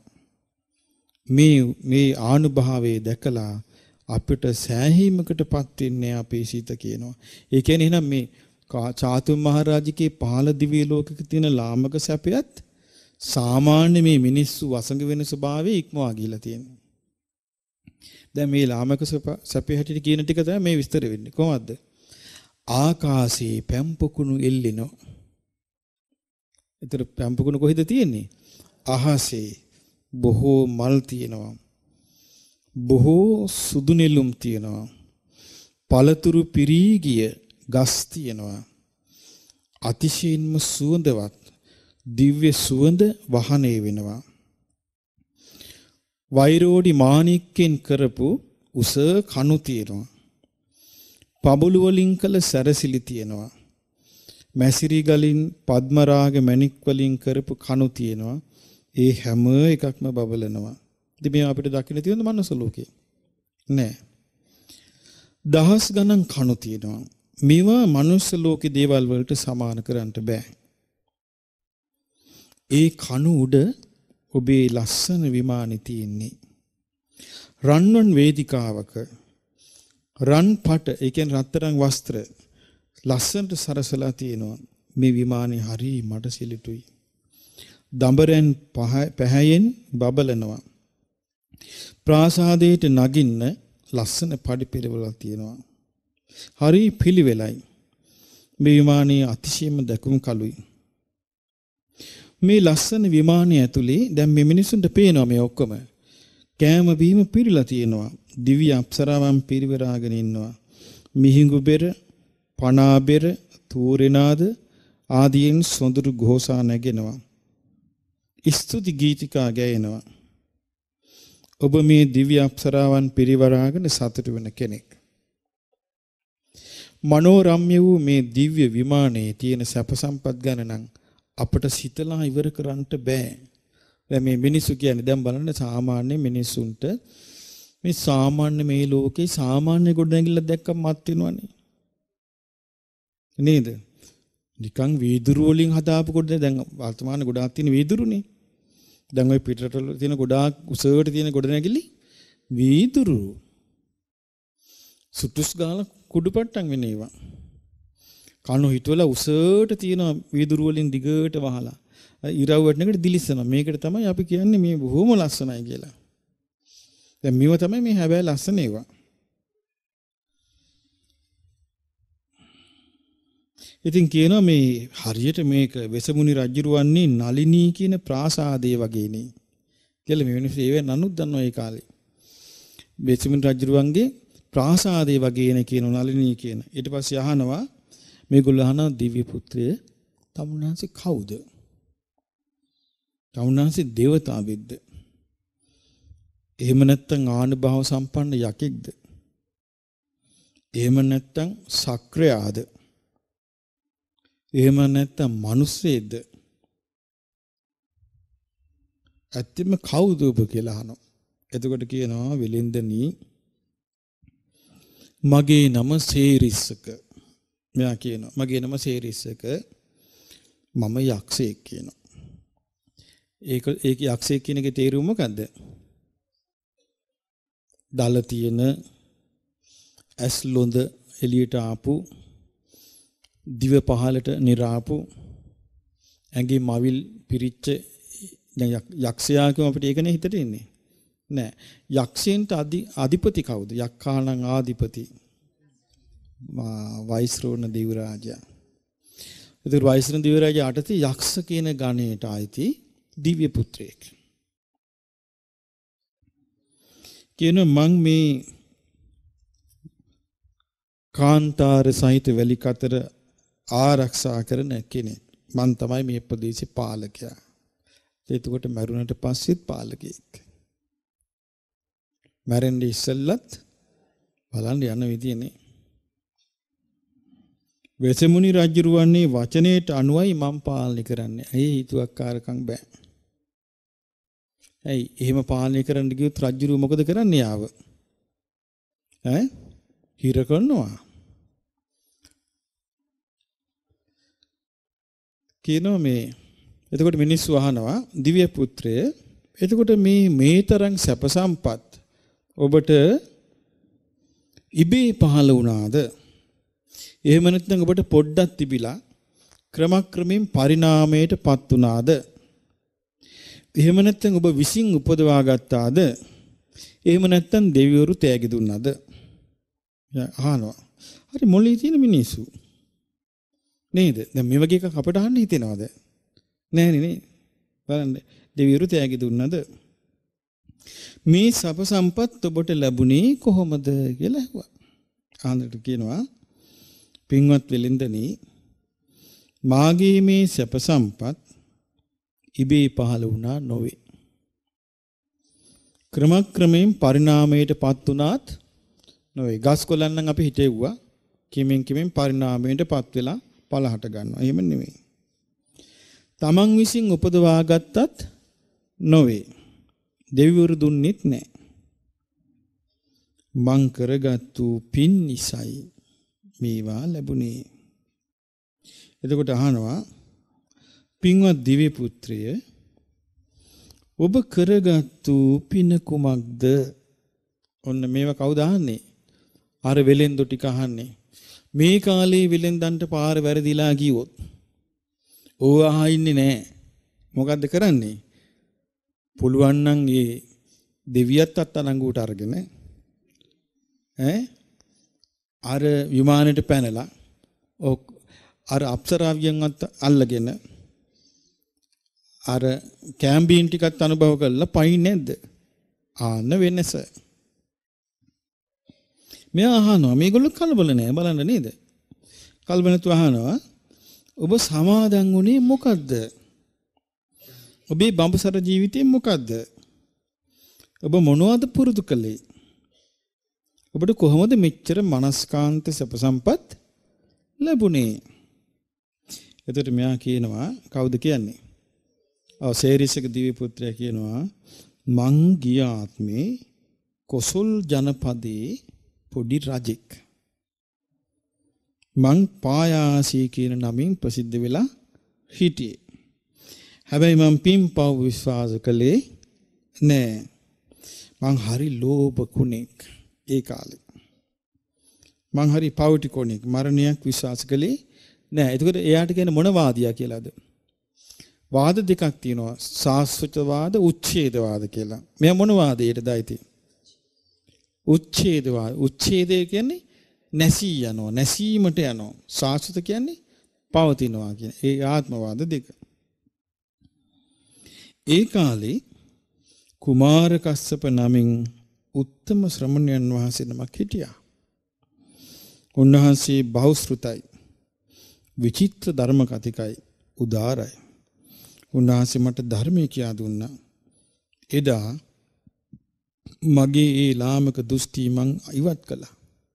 මේ ආනුභාවයේ දැකලා අපිට සෑහීමකටපත් වෙන්නේ අපේ සිත කියනවා. ඒ කියන්නේ එහෙනම් මේ චාතුම් මහරජකේ පහළ දිව්‍ය ලෝකෙක තියෙන ලාමක සැපයත් සාමාන්‍ය මේ මිනිස්සු වසඟ වෙන ස්වභාවයේ ඉක්මවා ගිහිලා තියෙනවා. දැන් මේ ලාමක සැපේ හැටියට කියන ටික තමයි මේ විස්තර වෙන්නේ. කොහොමද? ආකාශයේ පැම්පකුණු එල්ලෙනවා. ඒතර පැම්පකුණු කොහෙද තියෙන්නේ? අහසේ බොහෝ මල් තියෙනවා. බොහෝ සුදු නෙළුම් තියෙනවා. පළතුරු පිරී ගිය ගස් තියෙනවා. අතිශයින්ම සුවඳවත් දිව්‍ය සුවඳ වහනේ වෙනවා. වෛරෝඩි මාණික්කෙන් කරපු උස කණු තියෙනවා. පබළු වලින් කළ සැරසිලි තියෙනවා. මැසිරි ගලින් පద్මරාග මණික් වලින් කරපු කණු තියෙනවා. ඒ හැම එකක්ම බබලනවා. ඉතින් මේ අපිට දකින්න තියෙන මනුස්ස ලෝකේ නෑ. දහස් ගණන් කණු තියෙනවා. මේවා මනුස්ස ලෝකේ දේවල් වලට සමාන කරන්න බෑ. ඒ කණු උඩ ඔබේ ලස්සන විමානේ තියෙන්නේ. රන්වන් වේදිකාවක රන් පට ඒ කියන්නේ රත්තරන් වස්ත්‍ර ලස්සනට සරසලා තියෙනවා. මේ විමානේ හරි මට සිලිටුයි. දඹරෙන් පැහැයෙන් බබලනවා. ප්‍රාසාදයට නගින්න ලස්සන පඩි පිළිවෙලක් තියෙනවා. හරි පිළිවෙලයි. මේ විමානයේ අතිශයම දැකුම් කළුයි. මේ ලස්සන විමානයේ ඇතුලේ දැන් මේ මිනිසුන්ට පේනවා මේ ඔක්කොම. කෑම බීම පිරීලා තියෙනවා. දිව්‍ය අප්සරාවන් පිරිවරාගෙන ඉන්නවා. මිහිඟු බෙර, පනා බෙර, තූරෙනාද ආදීන් සොඳුරු ഘോഷා නැගෙනවා. ස්තුති ගීතිකා ගැයෙනවා. ඔබ මේ දිව්‍ය අප්සරාවන් පිරිවරාගෙන සතුටු වෙන කෙනෙක්. මනෝරම්‍ය වූ මේ දිව්‍ය විමානයේ තියෙන සැප සම්පත් ගැන නම් අපට සිතලා ඉවර කරන්න බෑ. දැන් මේ මිනිස්සු කියන්නේ දැන් බලන්න සාමාන්‍ය මිනිස්සුන්ට මේ සාමාන්‍ය මේ ලෝකේ සාමාන්‍ය ගොඩනැගිල්ල දැක්කම මත් වෙනවනේ. නේද? නිකන් වීදුරු වලින් හදාපු කොට දැන් වර්තමාන ගොඩාක් තියෙන වීදුරුනේ. දැන් ওই පිටරටවල තියෙන ගොඩාක් උසවට තියෙන ගොඩනැගිලි වීදුරු. සුටුස් ගාලා කුඩුපට්ටම් වෙන ඒවා. කණු හිටවල උසට තියෙන වීදුරු වලින් දිගට වහලා ඉරව් වටනකට දිලිස්සනවා. මේකට තමයි අපි කියන්නේ මේ බොහොම ලස්සනයි කියලා. දැන් මේව තමයි මේ හැබැයි ලස්සන ඒවා. ඉතින් කියනවා මේ හරියට මේක වෙසමුණි රජුරුවන්නේ නලිනී කියන ප්‍රාසාදයේ වගේනේ කියලා මේ මිනිස්සු ඒවෙන් අනුත් දන්නවා ඒ කාලේ. වෙසමුණි රජුරුවන්ගේ ප්‍රාසාදයේ වගේනේ කියන නලිනී කියන. ඊට පස්සේ අහනවා මේගොල්ලෝ අහනවා දිව්‍ය පුත්‍රය තමුන්වහන්සේ කවුද? තමුන්වහන්සේ දේවතාවෙක්ද? එහෙම නැත්නම් ආනුභාව සම්පන්න යකෙක්ද? එහෙම නැත්නම් සක්‍රයාද? එහෙම නැත්නම් මිනිස්සෙක්ද? ඇත්තම කවුද ඔබ කියලා අහනවා. එතකොට කියනවා විලින්දනි මගේ නම සේරිස්සක. මෙයා කියනවා මගේ නම සේරිස්සක. මම යක්ෂයෙක් කියනවා. ඒක යක්ෂයෙක් කියන එකේ තේරුම මොකද්ද? දල තියෙන ඇස් ලොඳ එළියට ආපු දිව පහලට නිරාපු ඇඟේ මවිල් පිරිච්ච දැන් යක්ෂයා කියම අපිට ඒකනේ හිතට එන්නේ නෑ. යක්ෂයන්ට අධිපති කවුද? යක්ඛාණං ආධිපති වෛශ්‍රවණ දිව්‍ය රාජයා. ඒතර වෛශ්‍රවණ දිව්‍ය රාජයා යටතේ යක්ෂ කියන ගණයට ආйти දිව්‍ය පුත්‍රයෙක්. කියන මං මේ කාන්තාර සහිත වැලි කතර ආරක්ෂා කරන කෙනෙක්. මං තමයි මේ ප්‍රදේශේ පාලකයා. එතකොට මරුණට පස්සෙත් පාලකයෙක්. මැරෙන්නේ ඉස්සෙල්ලත් බලන්න යන විදියනේ. වෙසමුණි රජුරුවන්නේ වචනයට අනුවයි මම පාලනය කරන්නේ. ඇයි හිතුවක්කාරකම් බෑ. ඇයි එහෙම පාලනය කරන්න ගියොත් රජුරුව මොකද කරන්නේ ආව? හිර කරනවා. කියනවා මේ එතකොට මිනිස්සු අහනවා දිව්‍ය පුත්‍රය එතකොට මේ තරම් සැප සම්පත් ඔබට ඉබේ පහළ වුණාද? එහෙම නැත්නම් ඔබට පොඩ්ඩක් තිබිලා ක්‍රමක්‍රමයෙන් පරිණාමයටපත් වුණාද? එහෙම නැත්නම් ඔබ විසින් උපදවා ගත්තාද? එහෙම නැත්නම් දෙවිවරු තෑගි දුන්නාද? අහනවා. හරි මොළේ තියෙන මිනිස්සු නේද? දැන් මේ වගේ එකක් අපට අහන්න හිතෙනවද? නෑනේ නේ. බලන්න දෙවිවරු තෑගි දුන්නාද? මේ සප සම්පත් ඔබට ලැබුණේ කොහොමද කියලා ඇහුවා. ආන්දරට කියනවා පින්වත් වෙලින්දනි මාගේ මේ සප සම්පත් ඉබේ පහළ වුණා නොවේ. ක්‍රමක්‍රමයෙන් පරිණාමයටපත් වුණාත් නොවේ. ගස් කොළන් නම් අපි හිතෙව්වා කිමින් කිමින් පරිණාමයටපත් වෙලා පළහට ගන්නවා. එහෙම නෙමෙයි. තමන් විසින් උපදවා ගත්තත් නොවේ. දෙවිවරු දුන්නෙත් නැහැ. මං කරගත්තු පින් නිසයි මේවා ලැබුණේ. එතකොට අහනවා පින්වත් දිව්‍ය පුත්‍රය ඔබ කරගත්තු පින කුමක්ද? ඔන්න මේවා කවුද අහන්නේ? අර වෙලෙන්දෝ ටික අහන්නේ. මේ කාලේ වෙලෙන්දන්ට පාර වැරදිලා ගියොත් ඕව අහින්නේ නැහැ. මොකද්ද කරන්නේ? පුළුවන් නම් ඒ දෙවියත් අත්අඩංගුවට අරගෙන අර විමානෙට පැනලා අර අප්සරාවියන්වත් අල්ලගෙන අර කැම්බීන් ටිකත් අනුභව කරලා පයින් නැද්ද? ආන්න වෙනස. මෙයා අහනවා මේගොල්ලෝ කලබල නැහැ බලන්න නේද? කලබල නැතුව අහනවා ඔබ සමාදන් වුණේ මොකද්ද? ඔබේ බඹසර ජීවිතේ මොකද්ද? ඔබ මොනවද පුරුදු කළේ? ඔබට කොහොමද මෙච්චර මනස්කාන්ත සැප සම්පත් ලැබුණේ? එතකොට මෙයා කියනවා කවුද කියන්නේ? සේරිසක දිව්‍ය පුත්‍රයා කියනවා මං ගිය ආත්මේ කොසල් ජනපදයේ පොඩි රජෙක්. මං පායාසී කියන නමින් ප්‍රසිද්ධ වෙලා හිටියේ. හැබැයි මං පින්පව් විශ්වාස කළේ නෑ. මං හරි ලෝභ කුණෙක් ඒ කාලේ. මං හරි පෞටි කුණෙක් මරණයක් විශ්වාස කළේ නෑ. එතකොට එයාට කියන්නේ මොන වාදියා කියලාද? වාද දෙකක් තියෙනවා. සාස්වතවාද, උච්ඡේදවාද කියලා. මෙයා මොන වාදයටද අයිති? උච්ඡේදවාද. උච්ඡේදය කියන්නේ නැසී යනවා, නැසීමට යනවා. සාස්වත කියන්නේ පවතිනවා කියන. ඒ ආත්මවාද දෙක. ඒ කාලේ කුමාර කස්සප නමින් උත්තම ශ්‍රමණයන් වහන්සේ නමක් හිටියා. උන්වහන්සේ බහුශ්‍රුතයි, විචිත්‍ර ධර්ම කතිකයි, උදාරයි. උන්වහන්සේ මට ධර්මය කියා දුන්නා. එදා මගේ ඒ ලාමක දෘෂ්ටි මං ඉවත් කළා.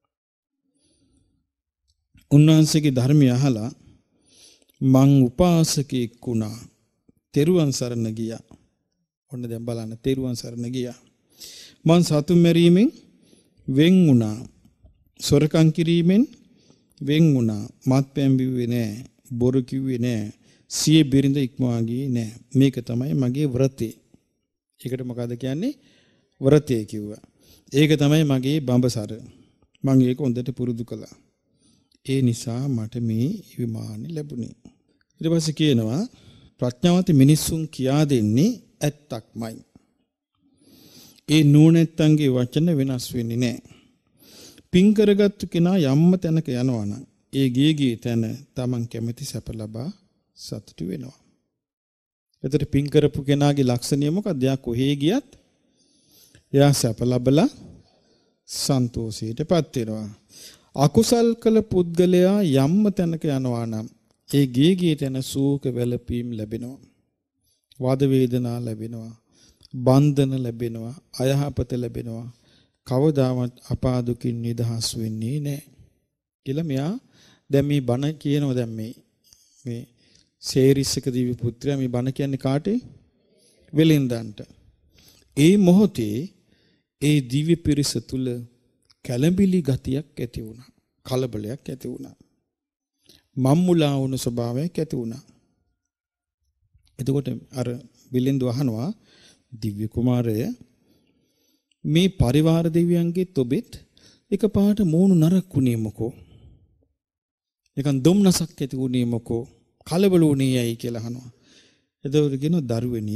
උන්වහන්සේගේ ධර්මය අහලා මං උපාසකෙක් වුණා. තෙරුවන් සරණ ගියා. ඔන්න දැන් බලන්න තෙරුවන් සරණ ගියා. මං සතුන් මැරීමෙන් වෙන් වුණා. සොරකම් කිරීමෙන් වෙන් වුණා. මත්පැන් බිව්වේ නෑ. බොරු කිව්වේ නෑ. සිය බිරිඳ ඉක්මවා ගියේ නෑ. මේක තමයි මගේ වෘතය. ඒකට මොකද කියන්නේ? වෘතය කිව්වා. ඒක තමයි මගේ බඹසර. මං ඒක හොඳට පුරුදු කළා. ඒ නිසා මට මේ විමානෙ ලැබුණේ. ඊට පස්සේ කියනවා ප්‍රඥාවන්ත මිනිසුන් කියා දෙන්නේ ඇත්තක්මයි. ඒ නුවණැත්තන්ගේ වචන වෙනස් වෙන්නේ නැහැ. පින් කරගත්තු කෙනා යම්ම තැනක යනවා නම් ඒ ගියේ තැන Taman කැමැති සැප ලබා සතුටු වෙනවා. එතකොට පින් කරපු කෙනාගේ ලක්ෂණය මොකක්ද? එයා කොහේ ගියත් එයා සැප ලබලා සන්තෝෂයටපත් වෙනවා. අකුසල් කළ පුද්ගලයා යම්ම තැනක යනවා නම් ඒ ගියේ තැන සූක වැළපීම් ලැබෙනවා. වාද වේදනා ලැබෙනවා. බන්ධන ලැබෙනවා. අයහපත ලැබෙනවා. කවදාවත් අපා දුකින් නිදහස් වෙන්නේ නැහැ කියලා මෙයා දැන් මේ බණ කියනවා. දැන් මේ සේරිස්සක දිව්‍ය පුත්‍රයා මේ බණ කියන්නේ කාටේ? වෙලෙන්දන්ට. ඒ මොහොතේ ඒ දිව්‍ය පිරිස තුල කලබිලි ගතියක් ඇති වුණා. කලබලයක් ඇති වුණා. මම්මුලා වුණ ස්වභාවයක් ඇති වුණා. එතකොට අර විලෙන්දු අහනවා දිව්‍ය කුමාරය මේ පරිවාර දෙවියන්ගේ ඔබෙත් එකපාරට මූණු නරක් වුණේ මොකෝ? නිකන් දුම්නසක් ඇති වුණේ මොකෝ? කලබල වුණේ ඇයි කියලා අහනවා. එතකොට කියනවා දරුවනි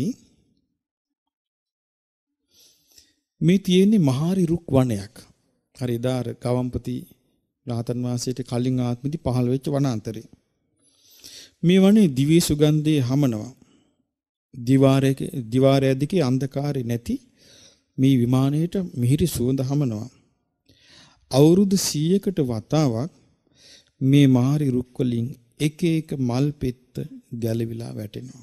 මේ තියෙන්නේ මහාරි රුක් වනයක්. හරි දාර ගවම්පති රාතන් වාසයට කලින් ආත්මෙදි පහළ වෙච්ච වනාන්තරේ. මේ වනේ දිවි සුගන්ධයේ හමනවා. දිවාරය දිගේ අන්ධකාරය නැති මේ විමානයේට මිහිරි සුවඳ හමනවා. අවුරුදු 100කට වතාවක් මේ මහාරි රුක් වලින් එක එක මල් පෙත්ත ගැලවිලා වැටෙනවා.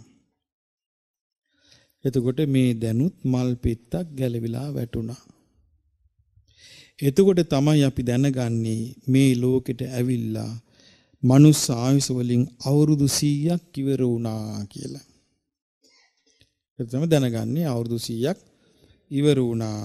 එතකොට මේ දැනුත් මල් පෙත්තක් ගැලවිලා වැටුණා. එතකොට තමයි අපි දැනගන්නේ මේ ලෝකෙට ඇවිල්ලා මනුස්ස ආයුෂ වලින් අවුරුදු 100ක් ඉවර වුණා කියලා. ඒක තමයි දැනගන්නේ අවුරුදු 100ක් ඉවර වුණා.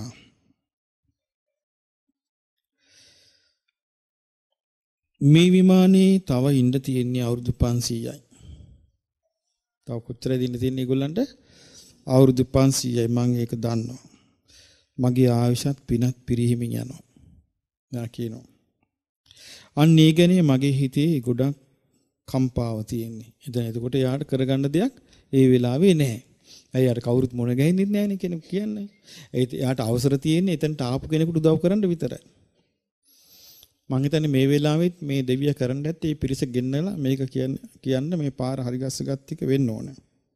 මේ විමානේ තව ඉන්න තියෙන්නේ අවුරුදු 500යි. තව කොච්චරද ඉන්න තියෙන්නේ ඒගොල්ලන්ට? අවුරුදු 500යි. මම ඒක දන්නවා. මගේ ආයුෂත් පිනත් පිරිහිමින් යනවා. නා කියනවා. අන්න ඒ ගැනේ මගේ හිතේ ගොඩක් කම්පාව තියෙන්නේ. එතකොට යාට කරගන්න දෙයක් ඒ වෙලාවේ නැහැ. ඇයි යාට කවුරුත් මොන ගහින්නෙත් නැහැ නේ කෙනෙක් කියන්නේ. යාට අවසර තියෙන්නේ එතනට ආපු කෙනෙකුට උදව් කරන්න විතරයි. මං හිතන්නේ මේ වෙලාවෙත් මේ දෙවියා කරන්න ඇත්තේ මේ පිරිස ගෙන්නලා මේක කියන්න මේ පාර හරි ගස්ස ගත්ත එක වෙන්න ඕනේ.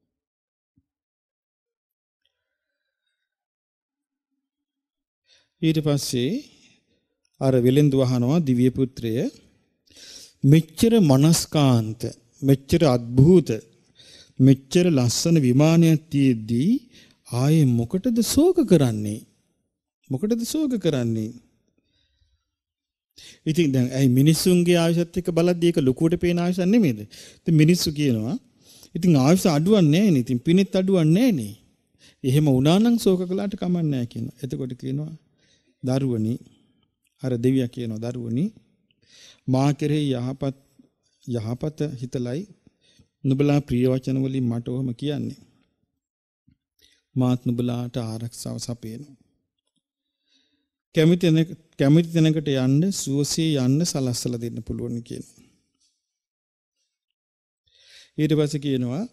ඊට පස්සේ අර වෙලෙන්දු අහනවා දිව්‍ය පුත්‍රය මෙච්චර මනස්කාන්ත මෙච්චර අద్භූත මෙච්චර ලස්සන විමානයක් තියෙද්දී ආයේ මොකටද ශෝක කරන්නේ? මොකටද ශෝක කරන්නේ? ඉතින් දැන් ඇයි මිනිස්සුන්ගේ ආයුෂත් එක්ක බලද්දී ඒක ලොකුවට පේන ආයුෂක් නෙමෙයිද? ඉතින් මිනිස්සු කියනවා ඉතින් ආයුෂ අඩුවක් නැහැ නේ. ඉතින් පිනෙත් අඩුවක් නැහැ නේ. එහෙම වුණා නම් ශෝක කළාට කමක් නැහැ කියනවා. එතකොට කියනවා දරුවනි අර දෙවියා කියනවා දරුවනි මා කෙරෙහි යහපත හිතලයි නුඹලා ප්‍රිය වචන වලින් මට ඔහම කියන්නේ. මාත් නුඹලාට ආරක්ෂාව සපයනවා. කැමති තැනකට යන්න සුවසේ යන්න සලස්සලා දෙන්න පුළුවන් කියනවා. ඊට පස්සේ කියනවා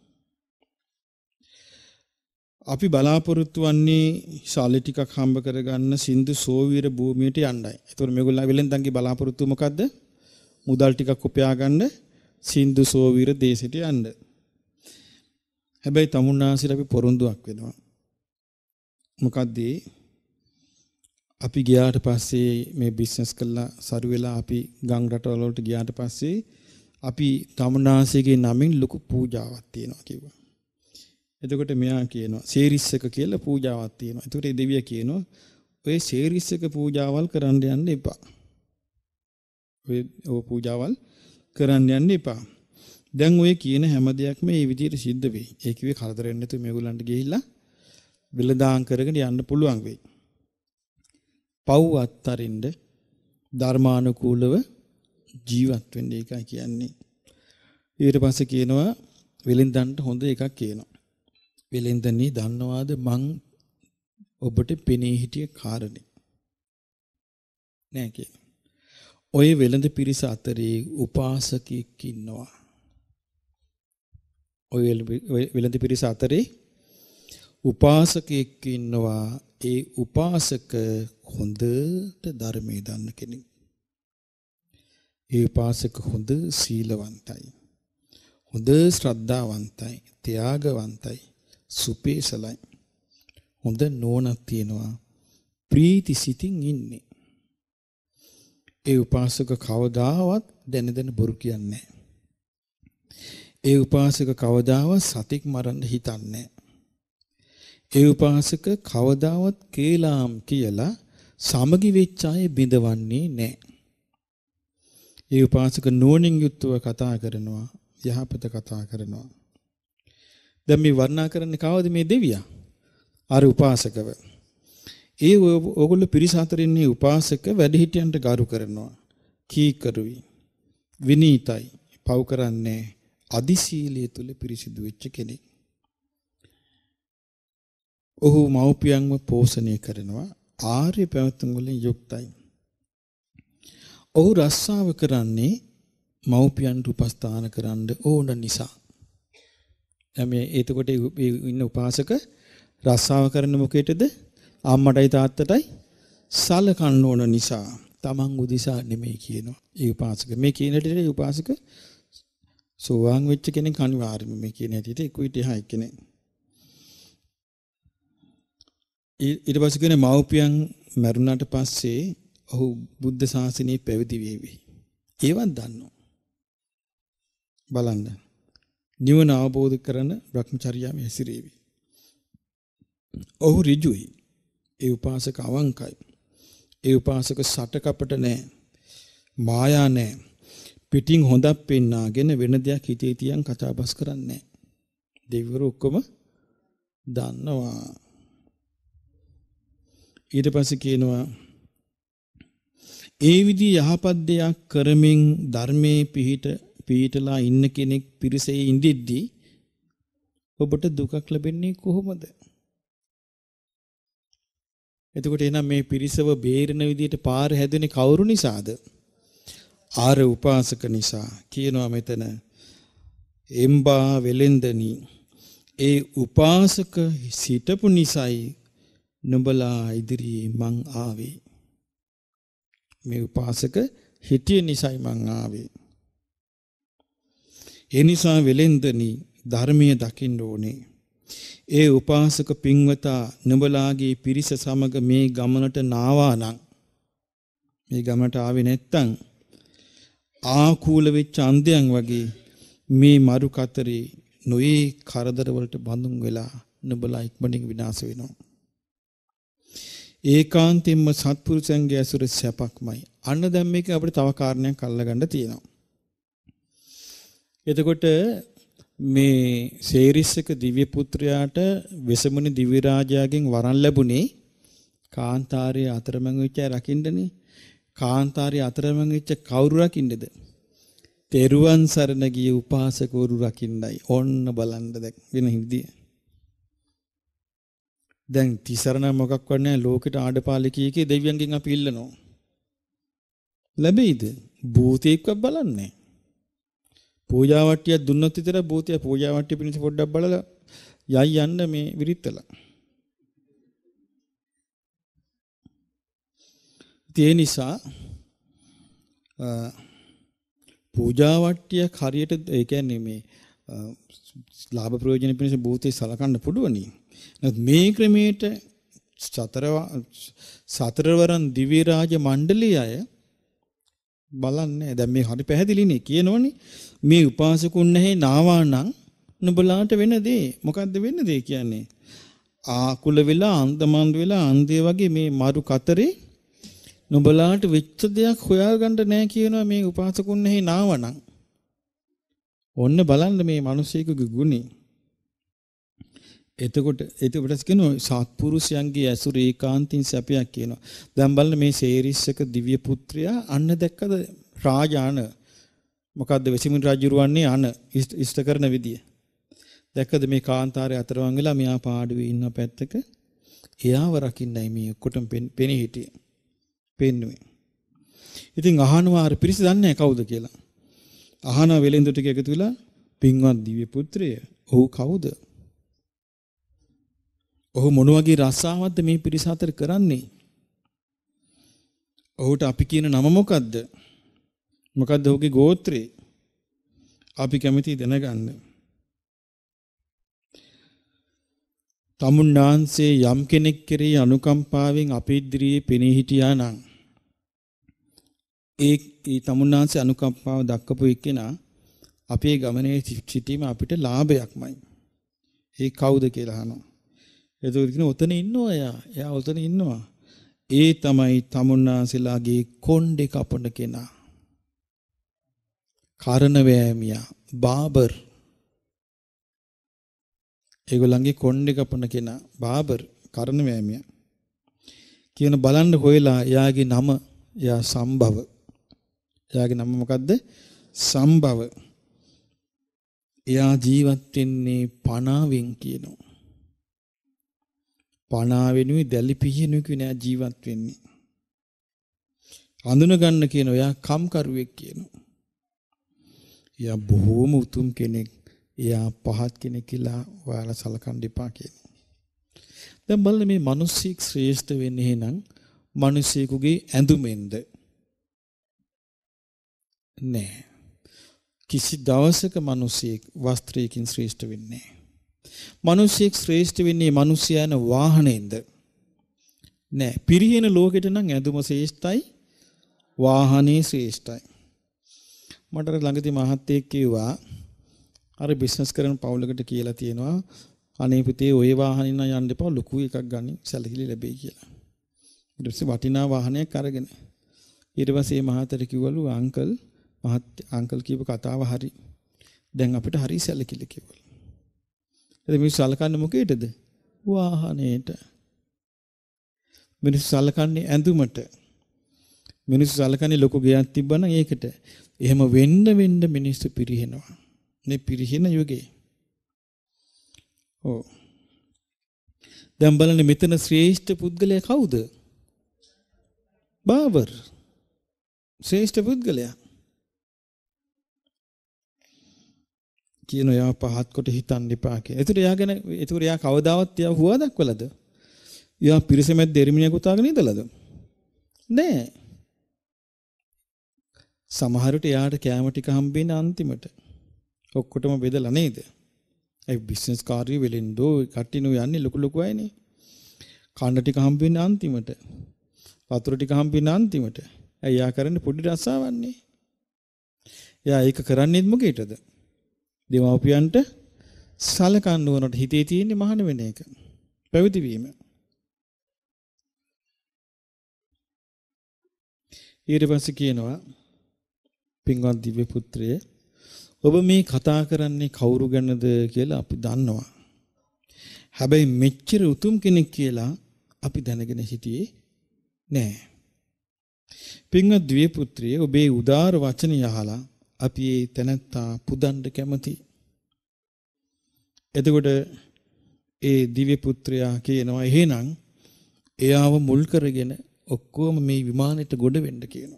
අපි බලාපොරොත්තු වන්නේ ශාලි ටිකක් හම්බ කරගන්න සින්දු සෝවීර භූමියට යන්නයි. ඒතකොට මේගොල්ලෝ වෙලෙන්දන්ගේ බලාපොරොත්තු මොකද්ද? මුදල් ටිකක් උපයා ගන්න සින්දු සෝවීර දේශයට යන්න. හැබැයි තමුන්නාසිර අපි පොරොන්දුවක් වෙනවා. මොකද්ද? අපි ගියාට පස්සේ මේ බිස්නස් කළා සරු වෙලා අපි ගම් රටවල වලට ගියාට පස්සේ අපි තමුන්නාසිගේ නමින් ලොකු පූජාවක් තියෙනවා කිව්වා. එතකොට මෙයා කියනවා සේරිස්සක කියලා පූජාවක් තියෙනවා. එතකොට ඒ දෙවියා කියනවා ඔය සේරිස්සක පූජාවල් කරන්න යන්න එපා. ඔය පූජාවල් කරන්න යන්න එපා. දැන් ඔය කියන හැම දෙයක්ම මේ විදිහට සිද්ධ වෙයි. ඒ කිව්වේ කරදරෙන්නේ නැතුව මේගොල්ලන්ට ගිහිල්ලා විලදාම් කරගෙන යන්න පුළුවන් වෙයි. පව් අත්තරින්ද ධර්මානුකූලව ජීවත් වෙන්න ඒකයි කියන්නේ. ඊට පස්සේ කියනවා වෙලින්දන්ට හොඳ එකක් කියනවා. වෙලෙන්දනි දන්නවාද මං ඔබට පෙනී හිටිය කාරණේ නෑ කියලා. ඔය වෙලඳ පිරිස අතරේ උපාසකෙක් ඉන්නවා. ඔය වෙලඳ පිරිස අතරේ උපාසකෙක් ඉන්නවා. ඒ උපාසක හොඳට ධර්මයේ දන්න කෙනෙක්. ඒ උපාසක හොඳ සීලවන්තයි. හොඳ ශ්‍රද්ධාවන්තයි. ත්‍යාගවන්තයි. සුපේසලයි. හොඳ නෝනක් තියෙනවා. ප්‍රීති සිතින් ඉන්නේ. ඒ උපාසක කවදාවත් දැන බොරු කියන්නේ නැහැ. ඒ උපාසක කවදාවත් සතික් මරන්න හිතන්නේ නැහැ. ඒ උපාසක කවදාවත් කේලාම් කියලා සමගි වෙච්ච අය බිඳවන්නේ නැහැ. ඒ උපාසක නුවණින් යුක්තව කතා කරනවා, යහපත කතා කරනවා. දැන් මේ වර්ණනා කරන්නේ කවද මේ දෙවියා? අර උපාසකව. ඒ ඕගොල්ලෝ පිරිස අතරින් ඉන්නේ උපාසක වැඩිහිටියන්ට ගරු කරනවා. කීකරුයි. විනීතයි. පව් කරන්නේ අදිශීලයේ තුල පිරිසිදු වෙච්ච කෙනෙක්. ඔහු මව්පියන්ව පෝෂණය කරනවා. ආර්ය පැවතුම් වලින් යුක්තයි. ඔහු රස්සාව කරන්නේ මව්පියන්ට උපස්ථාන කරන්න ඕන නිසා. මේ එතකොට ඉන්න උපාසක රස්සාව කරන මොකේටද? අම්මටයි තාත්තටයි සලකන්න ඕන නිසා. තමන් උදිසා නෙමෙයි කියනවා. ඒ උපාසක මේ කියන හැටියට උපාසක සෝවාන් වෙච්ච කෙනෙක් අනිවාර්යයෙන්ම මේ කියන හැටියට කුයිටි හයි කෙනෙක්. ඊට පස්සේ කියන්නේ මව්පියන් මරුණාට පස්සේ ඔහු බුද්ධ ශාසනයේ පැවිදි වෙවි. ඒවත් දන්නවා. බලන්න. නිවන අවබෝධ කරන භ්‍රමචර්යාව හැසිරෙවි. ඔහු ඍජුයි. ඒ උපාසක අවංකයි. ඒ උපාසක සට කපට නැහැ. මායා නැහැ. පිටින් හොඳක් පෙන්නාගෙන වෙන දෙයක් හිතේ තියන් කතා බස් කරන්නේ නැහැ. දෙවිවරු ඔක්කොම දන්නවා. ඊට පස්සේ කියනවා ඒ විදි යහපත් දෙයක් කරමින් ධර්මයේ පිහිටලා ඉන්න කෙනෙක් පිරිසේ ඉඳිද්දී ඔබට දුකක් ලැබෙන්නේ කොහොමද? එතකොට එහෙනම් මේ පිරිසව බේරෙන විදියට පාර හැදුනේ කවුරු නිසාද? ආර උපාසක නිසා. කියනවා මෙතන එම්බා වෙලෙන්දනි ඒ උපාසක සිටපු නිසයි නුඹලා ඉදිරියේ මං ආවේ. මේ උපාසක හිටිය නිසයි මං ආවේ. ඒ නිසා වෙලෙන්දනි ධර්මයේ දකින්න ඕනේ. ඒ උපාසක පින්වතා නුඹලාගේ පිරිස සමග මේ ගමනට නාවා නම් මේ ගමනට ආවේ නැත්තම් ආකූල වෙච්ච අන්ධයන් වගේ මේ මරු කතරේ නොයේ කරදර වලට බඳුන් වෙලා නුඹලා ඉක්මනින් විනාශ වෙනවා. ඒකාන්තින්ම සත්පුරුෂයන්ගේ ඇසුර සැපක්මයි. අන්න දැන් මේක අපිට තව කාරණයක් අල්ලගන්න තියෙනවා. එතකොට මේ සේරිස්සක දිව්‍ය පුත්‍රයාට වෙසමුණි දිව්‍ය රාජයාගෙන් වරන් ලැබුණේ කාන්තාරයේ අතරමං වෙච්ච රකින්නනේ. කාන්තාරයේ අතරමං වෙච්ච කවුරු රකින්නද? තෙරුවන් සරණ ගිය උපාසකවරු රකින්නයි. ඔන්න බලන්න දැන් වෙන හිඳිය. දැන් තිසරණ මොකක් වන්නේ ලෝකෙට ආඩපාලිකයේ දෙවියන්ගෙන් අපි ඉල්ලනවා. ලැබෙයිද? භූතයෙක්ව බලන්නේ. පූජාවට්ටියක් දුන්නොත් විතර භූතය පූජාවට්ටිය පිණිස පොඩ්ඩක් බලලා යයි යන්න මේ විරිත්තලා. ඒ නිසා පූජාවට්ටියක් හරියට ඒ කියන්නේ මේ ලාභ ප්‍රයෝජන පිණිස භූතේ සලකන්න පුළුවනි. මේ ක්‍රමයට සතරවරන් දිව්‍ය රාජ මණ්ඩලයේ අය බලන්නේ. දැන් මේ හරි පැහැදිලිනේ කියනෝනේ මේ උපාසකුන් නැහැ නාවා නම් නුඹලාට වෙන දේ මොකද්ද වෙන දේ කියන්නේ? ආකුල වෙලා අන්දමන්ද වෙලා අන්දේ වගේ මේ මරු කතරේ නුඹලාට වෙච්ච දෙයක් හොයාගන්න නැහැ කියනවා මේ උපාසකුන් නැහැ නාවා නම්. ඔන්න බලන්න මේ මිනිසෙකුගේ ගුණේ. එතකොට කියනවා සත්පුරුෂයන්ගේ ඇසුර ඒකාන්තින් සැපයක් කියනවා. දැන් බලන්න මේ සේරිස්සක දිව්‍ය පුත්‍රයා අන්න දැක්කද රාජාන මොකද්ද වෙසිමුණි රජුරවන්නේ අන ඉෂ්ට කරන විදිය. දැක්කද මේ කාන්තාරයේ අතරවන් වෙලා මෙයා පාඩුවේ ඉන්න පැත්තක එයාව රකින්නයි මේ ඔක්කොටම පෙනී හිටියේ. පෙන්නුවේ. ඉතින් අහනවා අර පිරිස දන්නේ නැහැ කවුද කියලා. අහනවා වෙලෙන්දු ටික එකතු වෙලා පින්වත් දිව්‍ය පුත්‍රය ඔහු කවුද? ඔහු මොන වගේ රස්සාවක්ද මේ පිරිස අතර කරන්නේ? ඔහුට අපි කියන නම මොකද්ද? මොකද්ද ඔහුගේ ගෝත්‍රය? අපි කැමති දැනගන්න. තමුන්නාන්සේ යම් කෙනෙක් කෙරෙහි අනුකම්පාවෙන් අපේ ඉදිරියේ පෙනී හිටියා නම් ඒ තමුන්නාන්සේ අනුකම්පාව දක්වපු එක්කෙනා අපේ ගමනේ සිටීම අපිට ලාභයක්මයි. ඒ කවුද කියලා අහනවා. එතකොට කියන ඔතන ඉන්නවා එයා ඔතන ඉන්නවා. ඒ තමයි තමුන්නාන්සේලාගේ කොණ්ඩේ කපන කෙනා. කරණවැමියා බාබර්. ඒගොල්ලන්ගේ කොණ්ඩේ කපන කෙනා බාබර් කරණවැමියා. කියන බලන්න හොයලා එයාගේ නම එයා සම්භව. එයාගේ නම මොකද්ද? සම්භව. එයා ජීවත් වෙන්නේ පනාවෙන් කියනවා. පනාවෙනුයි දැලිපියෙනුයි කියන ජීවත් වෙන්නේ. අඳුන ගන්න කියන එයා කම්කරුවෙක් කියනවා. එයා බොහෝම උතුම් කෙනෙක්. එයා පහත් කෙනෙක් කියලා ඔයාලා සලකන්න එපා කියනවා. දැන් බලන්න මේ මිනිස්සෙක් ශ්‍රේෂ්ඨ වෙන්නේ එහෙනම් මිනිසෙකුගේ ඇඳුමෙන්ද? නෑ. කිසි දවසක මිනිසෙක් වස්ත්‍රයකින් ශ්‍රේෂ්ඨ වෙන්නේ නෑ. මිනිසෙක් ශ්‍රේෂ්ඨ වෙන්නේ මිනිසයාන වාහනයෙන්ද? නෑ. පිරිහෙන ලෝකෙට නම් ඇඳුම ශ්‍රේෂ්ඨයි, වාහනේ ශ්‍රේෂ්ඨයි. මට ළඟදී මහත්තයෙක් කිව්වා අර බිස්නස් කරන පවුලකට කියලා තියෙනවා අනේ පුතේ ওই වාහනින් යන්න එපා ලොකු එකක් ගන්න සැලකිලි ලැබෙයි කියලා. ඊට පස්සේ වටිනා වාහනයක් අරගෙන ඊට පස්සේ මේ මහත්තයාට කිව්වලු අංකල් කියපු කතාව හරි. දැන් අපිට හරි සැලකිලි කිව්වලු. එතකොට මිනිස්සු සලකන්නේ මොකේටද? වාහනේට. මිනිස්සු සලකන්නේ ඇඳුමට. මිනිස්සු සලකන්නේ ලොකු ගෙයක් තිබ්බනම් ඒකට. එහෙම වෙන්න මිනිස්සු පිරිහෙනවා. මේ පිරිහෙන යුගේ. ඔව්. දැන් බලන්න මෙතන ශ්‍රේෂ්ඨ පුද්ගලයා කවුද? බාබර්. ශ්‍රේෂ්ඨ පුද්ගලයා. කියන යා පහත් කොට හිතන්න එපා කියලා. ඒතර එයා කවදාවත් එයා හුවා දක්වලාද? එයා පිරිසමැද දෙරිමිනියක් උතාගෙන ඉඳලාද? නෑ. සමහරට එයාට කැම ටික හම්බෙන්නේ අන්තිමට. ඔක්කොටම බෙදලා නේද? ඒ බිස්නස් කාර්ය වෙලින්දෝ කට්ටිනු යන්නේ ලොකු අයනේ. කන්න ටික හම්බෙන්නේ අන්තිමට. වතුර ටික හම්බෙන්නේ අන්තිමට. එයා කරන්නේ පොඩි රසාවන්නේ. එයා ඒක කරන්නේත් මොකේටද? දෙමාපියන්ට සලකන්න ඕනට හිතේ තියෙන්නේ මහාන වෙන එක. පැවිදි වීම. ඊට පස්සේ කියනවා පින්වත් දිව්‍ය පුත්‍රය ඔබ මේ කතා කරන්නේ කවුරු ගැනද කියලා අපි දන්නවා. හැබැයි මෙච්චර උතුම් කෙනෙක් කියලා අපි දැනගෙන හිටියේ නෑ. පින්වත් දිව්‍ය පුත්‍රය ඔබේ උදාර වචන යහලා අපි ඒ තැනත්තා පුදන්න කැමති. එතකොට ඒ දිව්‍ය පුත්‍රයා කියනවා එහෙනම් එයාව මුල් කරගෙන ඔක්කොම මේ විමානෙට ගොඩ වෙන්න කියනවා.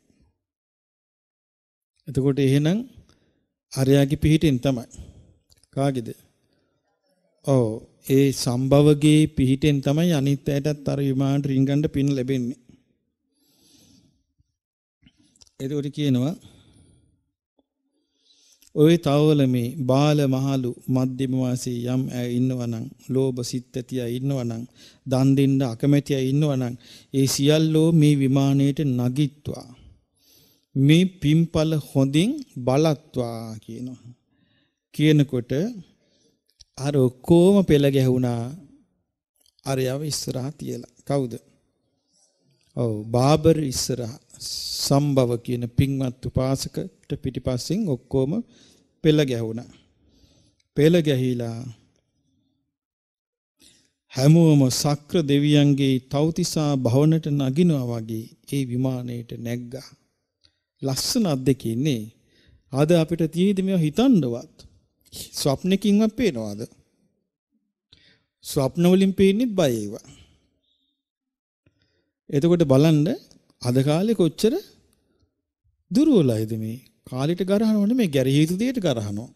එතකොට එහෙනම් අරයාගේ පිහිටෙන් තමයි. කාගේද? ඔව් ඒ සම්භවගේ පිහිටෙන් තමයි අනිත් අයටත් අර විමානට රින්ගන්න පින් ලැබෙන්නේ. එතකොට කියනවා ඔය තවවල මේ බාල මහලු මධ්‍යම වාසී යම් අය ඉන්නවනම් ලෝභ සිත් ඇති අය ඉන්නවනම් දන් දෙන්න අකමැති අය ඉන්නවනම් ඒ සියල්ලෝ මේ විමානයට නගිත්වා මේ පින්පල හොඳින් බලත්වා කියනවා. කියනකොට අර ඔක්කොම පෙළ ගැහුණා අරයව ඉස්සරහා තියලා. කවුද? ඔව් බාබර් ඉස්සරහා සම්භව කියන පින්වත් උපාසකට පිටිපස්සෙන් ඔක්කොම පෙළ ගැහුණා. පෙළ ගැහිලා හැමෝම සක්‍ර දෙවියන්ගේ තවතිසා භවනට නගිනවා වගේ ඒ විමානයට නැග්ගා. ලස්සන අත්දැකීන්නේ. අද අපිට තියෙදි මේවා හිතන්නවත් ස්වප්නකින්වත් පේනවාද? ස්වප්න වලින් පේන්නේත් බය ඒවා. එතකොට බලන්න අද කාලේ කොච්චර දුර්වලයිද මේ කාලෙට ගරහනව නෙමෙයි ගැරිය යුතු දෙයට ගරහනවා.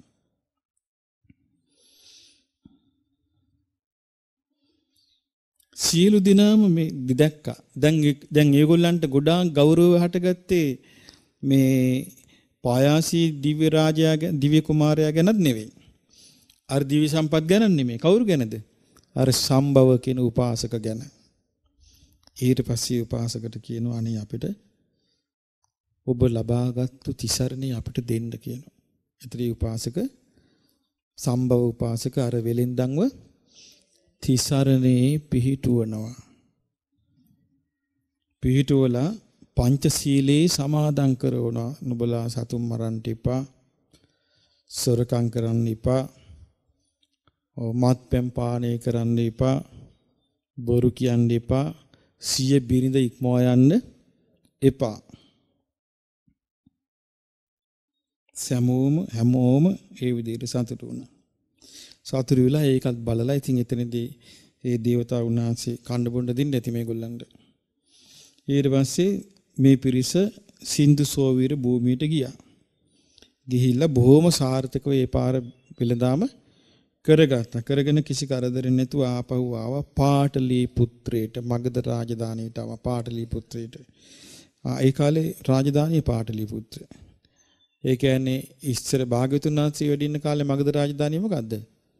සියලු දිනාම මේ දැක්කා. දැන් ඒගොල්ලන්ට ගොඩාක් ගෞරවය හටගත්තේ මේ පායාසී දිව්‍ය රාජයා දිව්‍ය කුමාරයා ගැනත් නෙවෙයි. අර දිව්‍ය සම්පත් ගැන නෙමෙයි. කවුරු ගැනද? අර සම්භව කියන උපාසක ගැන. ඊට පස්සේ උපාසකට කියනවා අනේ අපිට ඔබ ලබාගත්තු තිසරණේ අපිට දෙන්න කියනවා. ඒතරී උපාසක සම්භව උපාසක අර වෙලෙන්දන්ව තිසරණේ පිහිටුවනවා. පිහිටුවලා පංචශීලයේ සමාදන් කරනවා. නුඹලා සතුන් මරන්න එපා. සොරකම් කරන්න එපා. මත්පැන් පානය කරන්න එපා. බොරු කියන්න එපා. සිය බිරිඳ ඉක්මවා යන්න එපා. හැමෝම ඒ විදිහට සතුටු වුණා. සතුටු වෙලා ඒකත් බලලා ඉතින් එතනදී ඒ දේවතා උන්වහන්සේ කන්න බොන්න දෙන්න ඇති මේගොල්ලන්ට. ඊට පස්සේ මේ පිරිස සින්දු සෝවීර භූමියට ගියා. ගිහිල්ලා බොහොම සාර්ථකව ඒ පාර පිළඳාම කරගත්තා. කරගෙන කිසි කරදරයක් නැතුව ආපහු ආවා පාටලී පුත්‍රයට. මගධ රාජධානියට ආවා පාටලී පුත්‍රයට. ඒ කාලේ රාජධානිය පාටලී පුත්‍රය. ඒ කියන්නේ ඉස්සර භාග්‍යවතුන් වහන්සේ වැඩ ඉන්න කාලේ මගධ රාජධානිය මොකද්ද?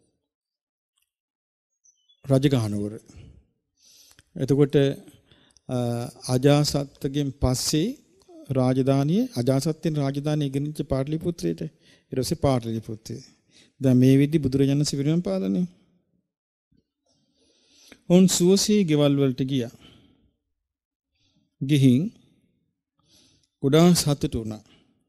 රජගහනුවර. එතකොට අජාසත්ගෙන් පස්සේ රාජධානිය අජාසත්ෙන් රාජධානිය ගෙනිච්ච පාටලී පුත්‍රයට. ඊට පස්සේ පාටලී පුත්‍රය. දැන් මේ විදි බුදුරජාණන් සිවිරම් පාදනේ. උන් සුවසේ ගෙවල් වලට ගියා. ගිහින් ගොඩාක් සතුටු වුණා.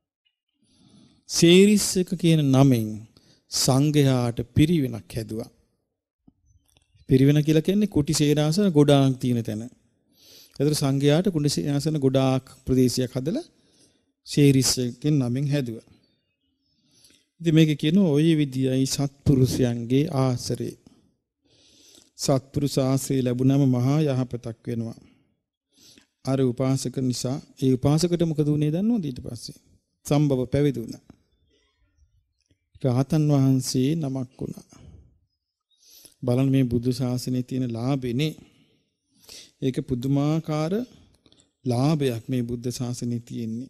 සේරිස් එක කියන නමෙන් සංඝයාට පිරිවෙනක් හැදුවා. පිරිවෙන කියලා කියන්නේ කුටි සේනාසන ගොඩාක් තියෙන තැන. ඒතර සංඝයාට කුටි සේනාසන ගොඩාක් ප්‍රදේශයක් හදලා සේරිස් එකෙන් නමෙන් හැදුවා. ඉතින් මේක කියන ඔය විදියයි සත්පුරුෂයන්ගේ ආශ්‍රේ. සත්පුරුෂ ආශ්‍රේ ලැබුණම මහා යහපතක් වෙනවා. අර උපාසක නිසා ඒ උපාසකට මොකද වුනේ දන්නවද ඊට පස්සේ? සම්භව පැවිදි වුණා. රහතන් වහන්සේ නමක් වුණා. බලන්න මේ බුදු ශාසනයේ තියෙන ලාභෙනේ. ඒක පුදුමාකාර ලාභයක් මේ බුද්ධ ශාසනයේ තියෙන්නේ.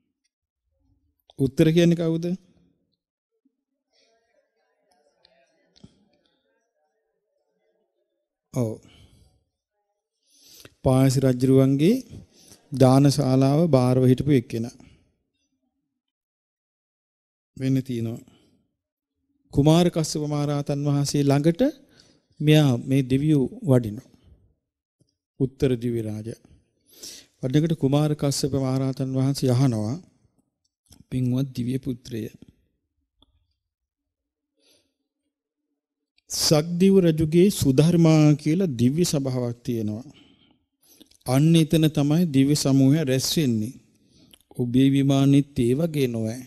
උත්තර කියන්නේ කවුද? ඔව්. පායස රජුරුවන්ගේ දානශාලාව බාරව හිටපු එක්කෙනා. වෙන්න තියෙනවා. කුමාර කස්සප මහ රහතන් වහන්සේ ළඟට මෙයා මේ දෙවියෝ වඩිනවා. උත්තර දිව්‍ය රාජයා. වඩනකොට කුමාර කස්සප මහ රහතන් වහන්සේ අහනවා පින්වත් දිව්‍ය පුත්‍රය සක්දිව රජුගේ සුධර්මා කියලා දිව්‍ය සභාවක් තියෙනවා. අන්න එතන තමයි දිව්‍ය සමූහය රැස් වෙන්නේ. ඔබේ විමානෙත් ඒ වගේ නොවේ.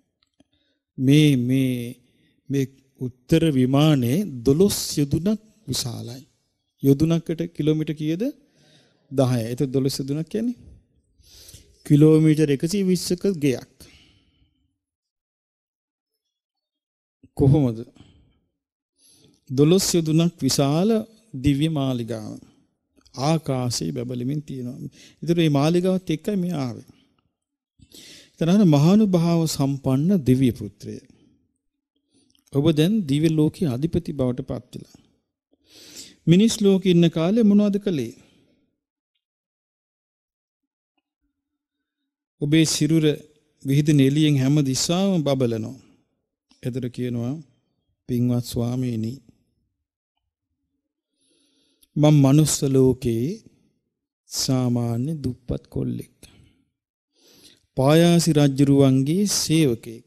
මේ උත්තර විමානයේ 12 යොදුනක් විශාලයි. යොදුනකට කිලෝමීටර් කීයද? 10යි. ඒක 12 යොදුනක් කියන්නේ කිලෝමීටර් 120ක ගෙයක්. කොහොමද? 12 යොදුනක් විශාල දිව්‍ය මාලිගාව. ආකාශයේ බබලමින් තියෙනවා. ඒතර මේ මාලිගාවත් එක්කයි මේ ආවේ. එතන මහානුභාව සම්පන්න දිව්‍ය පුත්‍රය. ඔබ දැන් දිව්‍ය ලෝකයේ අධිපති බවට පත් වෙලා. මිනිස් ලෝකේ ඉන්න කාලේ මොනවද කළේ? ඔබේ සිරුර විහිදෙන එළියෙන් හැම දිශාවම බබලනවා. එතන කියනවා පින්වත් ස්වාමීනි මම මනුස්ස ලෝකේ සාමාන්‍ය දුප්පත් කොල්ලෙක්. පායාසි රජුරුවන්ගේ සේවකෙක්.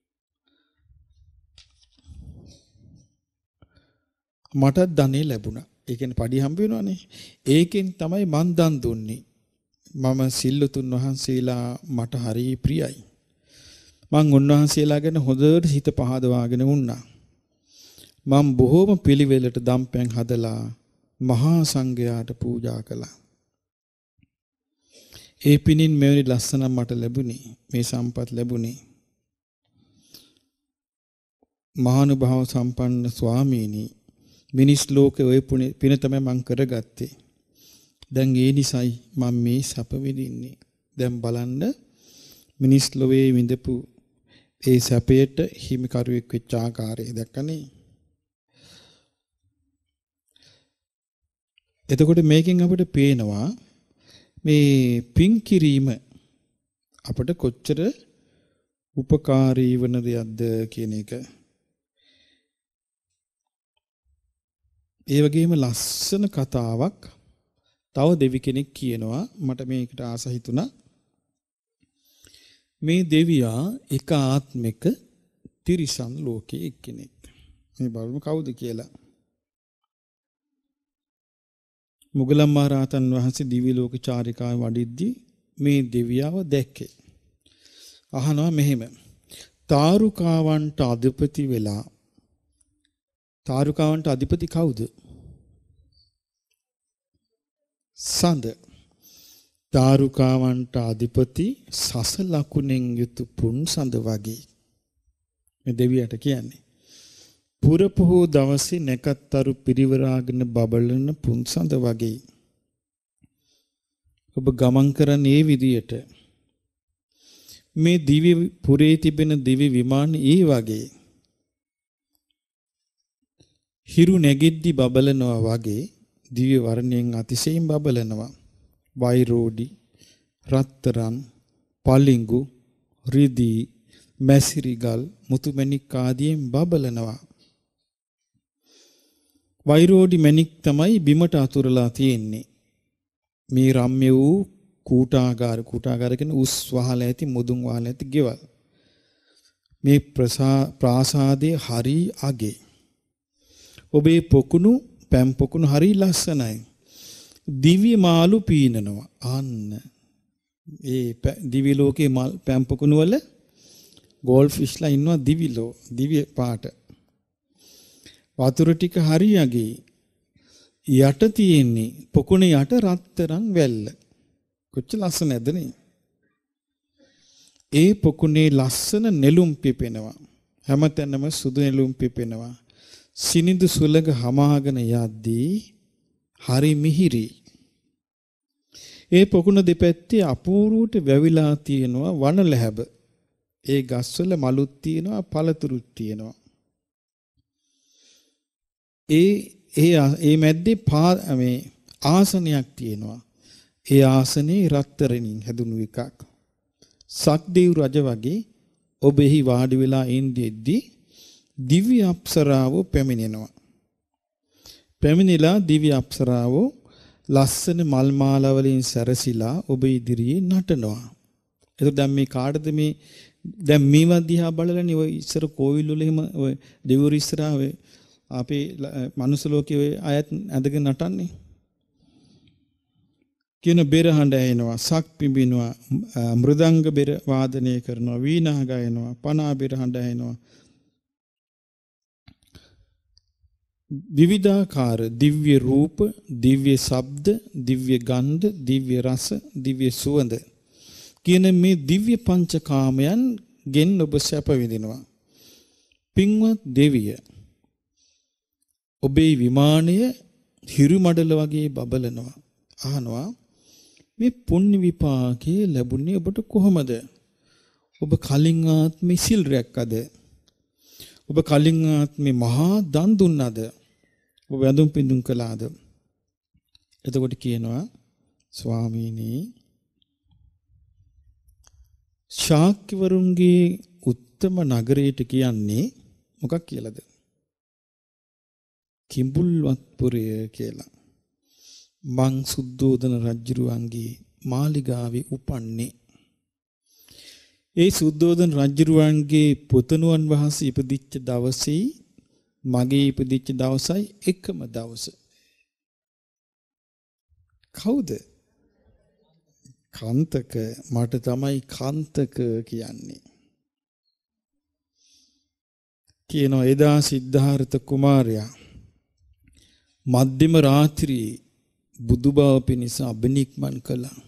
මට ධනෙ ලැබුණා. ඒ කියන්නේ පඩි හම්බ වෙනවනේ. ඒකෙන් තමයි මං දන් දුන්නේ. මම සිල්ලුතුන් වහන්සේලා මට හරි ප්‍රියයි. මං උන්වහන්සේලා ගැන හොඳට හිත පහදවාගෙන වුණා. මම බොහෝම පිළිවෙලට දම්පැන් හදලා මහා සංඝයාට පූජා කළා. ඒ පිණින් මෙවැනි ලස්සන මට ලැබුණේ. මේ සම්පත් ලැබුණේ. මහානුභාව සම්පන්න ස්වාමීනි මිනිස් ලෝකේ ඔය පින තමයි මං කරගත්තේ. දැන් ඒ නිසයි මම මේ සැප විඳින්නේ. දැන් බලන්න මිනිස් ලෝකේ විඳපු ඒ සැපයට හිමිකරුවෙක් වෙච්ච ආකාරය දැක්කනේ. එතකොට මේකෙන් අපිට පේනවා මේ පින් කිරීම අපට කොච්චර උපකාරී වන දෙයක්ද කියන එක. ඒ වගේම ලස්සන කතාවක් තව දෙවි කෙනෙක් කියනවා. මට මේකට ආස හිතුණා. මේ දෙවියා එක ආත්මික තිරිසන් ලෝකයේ එක්කෙනෙක්. මේ බලමු කවුද කියලා. මුගලන් මහ රහතන් වහන්සේ දිව්‍ය ලෝක චාරිකාවේ වඩිද්දී මේ දෙවියව දැක්කේ. අහනවා මෙහෙම. තාරුකාවන්ට අධිපති වෙලා. තාරුකාවන්ට අධිපති කවුද? සඳ. තාරුකාවන්ට අධිපති සස ලකුණෙන් යුතු පුන් සඳ වගේ. මේ දෙවියට කියන්නේ. පුරපොහෝ දවසේ නැකත්තරු පිරිවරාගෙන බබලන පුන් සඳ වගේ. ඔබ ගමන් කරන්නේ ඒ විදියට. මේ දිව්‍ය පුරේ තිබෙන දිව්‍ය විමාන ඒ වගේ. හිරු නැගිද්දි බබලනවා වගේ දිව්‍ය වර්ණයෙන් අතිශයින් බබලනවා. වෛරෝඩි, රත්තරන්, පලිඟු, රිදී, මැසිරිගල්, මුතුමැණික් ආදියෙන් බබලනවා. වෛරෝඩි මැණික් තමයි බිමට අතුරලා තියෙන්නේ. මේ රම්‍ය වූ කූටාගාර කියන උස් වහල ඇති මුදුන් වහල ඇති ගෙවල්. මේ ප්‍රාසාදයේ හරි අගේ. ඔබේ පොකුණු පැම් පොකුණු හරි ලස්සනයි. දිව්‍ය මාළු පීනනවා. අන්න ඒ දිව්‍ය ලෝකේ පැම් පොකුණු වල ගෝල්ඩ් ෆිෂ්ලා ඉන්නවා දිව්‍ය පාට. වතුර ටික හරි අගේ. යට තියෙන්නේ පොකුණේ යට රත්තරන් වැල්ල. කොච්චර ලස්සන නැද්ද නේ? ඒ පොකුණේ ලස්සන නෙළුම් පිපෙනවා. හැමතැනම සුදු නෙළුම් පිපෙනවා. සිනිඳු සුලඟ හමාගෙන යද්දී හරි මිහිරි. ඒ පොකුණ දෙපැත්තේ අපූර්වට වැවිලා තියෙනවා වන ලැබ. ඒ ගස්වල මලුත් තියෙනවා පළතුරුත් තියෙනවා. ඒ මැද්දේ මේ ආසනයක් තියෙනවා. ඒ ආසනේ රත්තරන්ින් හැදුණු එකක්. සක්දේව් රජ වගේ ඔබ එහි වාඩි වෙලා ඉඳෙද්දී දිව්‍ය අප්සරාව පැමිණෙනවා. පැමිණිලා දිව්‍ය අප්සරාව ලස්සන මල් මාලා වලින් සැරසිලා ඔබ ඉදිරියේ නටනවා. එතකොට දැන් මේ කාටද මේ දැන් මේවා දිහා බලලානේ ඔය ඉස්සර කෝවිල් වල එහෙම ඔය දෙවිවරු ඉස්සරහා ඔය අපේ මනුස්ස ලෝකයේ ඔය අයත් ඇඳගෙන නටන්නේ. කියන බෙර හඬ ඇහෙනවා, සක් පිඹිනවා, මෘදංග බෙර වාදනය කරනවා, වීණා ගයනවා, පනා බෙර හඬ ඇහෙනවා. විවිධාකාර දිව්‍ය රූප, දිව්‍ය ශබ්ද, දිව්‍ය ගන්ධ, දිව්‍ය රස, දිව්‍ය සුවඳ කියන මේ දිව්‍ය පංචකාමයන් ගෙන් ඔබ සැප විඳිනවා. පින්වත් දෙවිය, ඔබේ විමානය හිරු මඩල වගේ බබලනවා. අහනවා මේ පුණ්‍ය විපාකයේ ලැබුණේ ඔබට කොහොමද? ඔබ කලින් ආත්මේ සිල් රැක්කද? ඔබ කලින් ආත්මේ මහා දන් දුන්නද? ඔබ වැඳුම් පිඳුම් කළාද? එතකොට කියනවා ස්වාමීනි, ශාක්‍යවරුන්ගේ උත්තම නගරයට කියන්නේ මොකක් කියලාද? කිඹුල්වත්පුරය කියලා. මං සුද්ධෝදන රජුරුවන්ගේ මාලිගාවේ උපන්නේ. ඒ සුද්ධෝදන රජුරුවන්ගේ පුතණුවන් වහන්සේ ඉපදිච්ච දවසේ මගේ ඉපදිච්ච දවසයි එකම දවස. කවුද? කාන්තක. මට තමයි කාන්තක කියන්නේ. කියනවා එදා සිද්ධාර්ථ කුමාරයා මධ්‍යම රාත්‍රියේ බුදුබව පිණිස අබිනික්මන් කළා.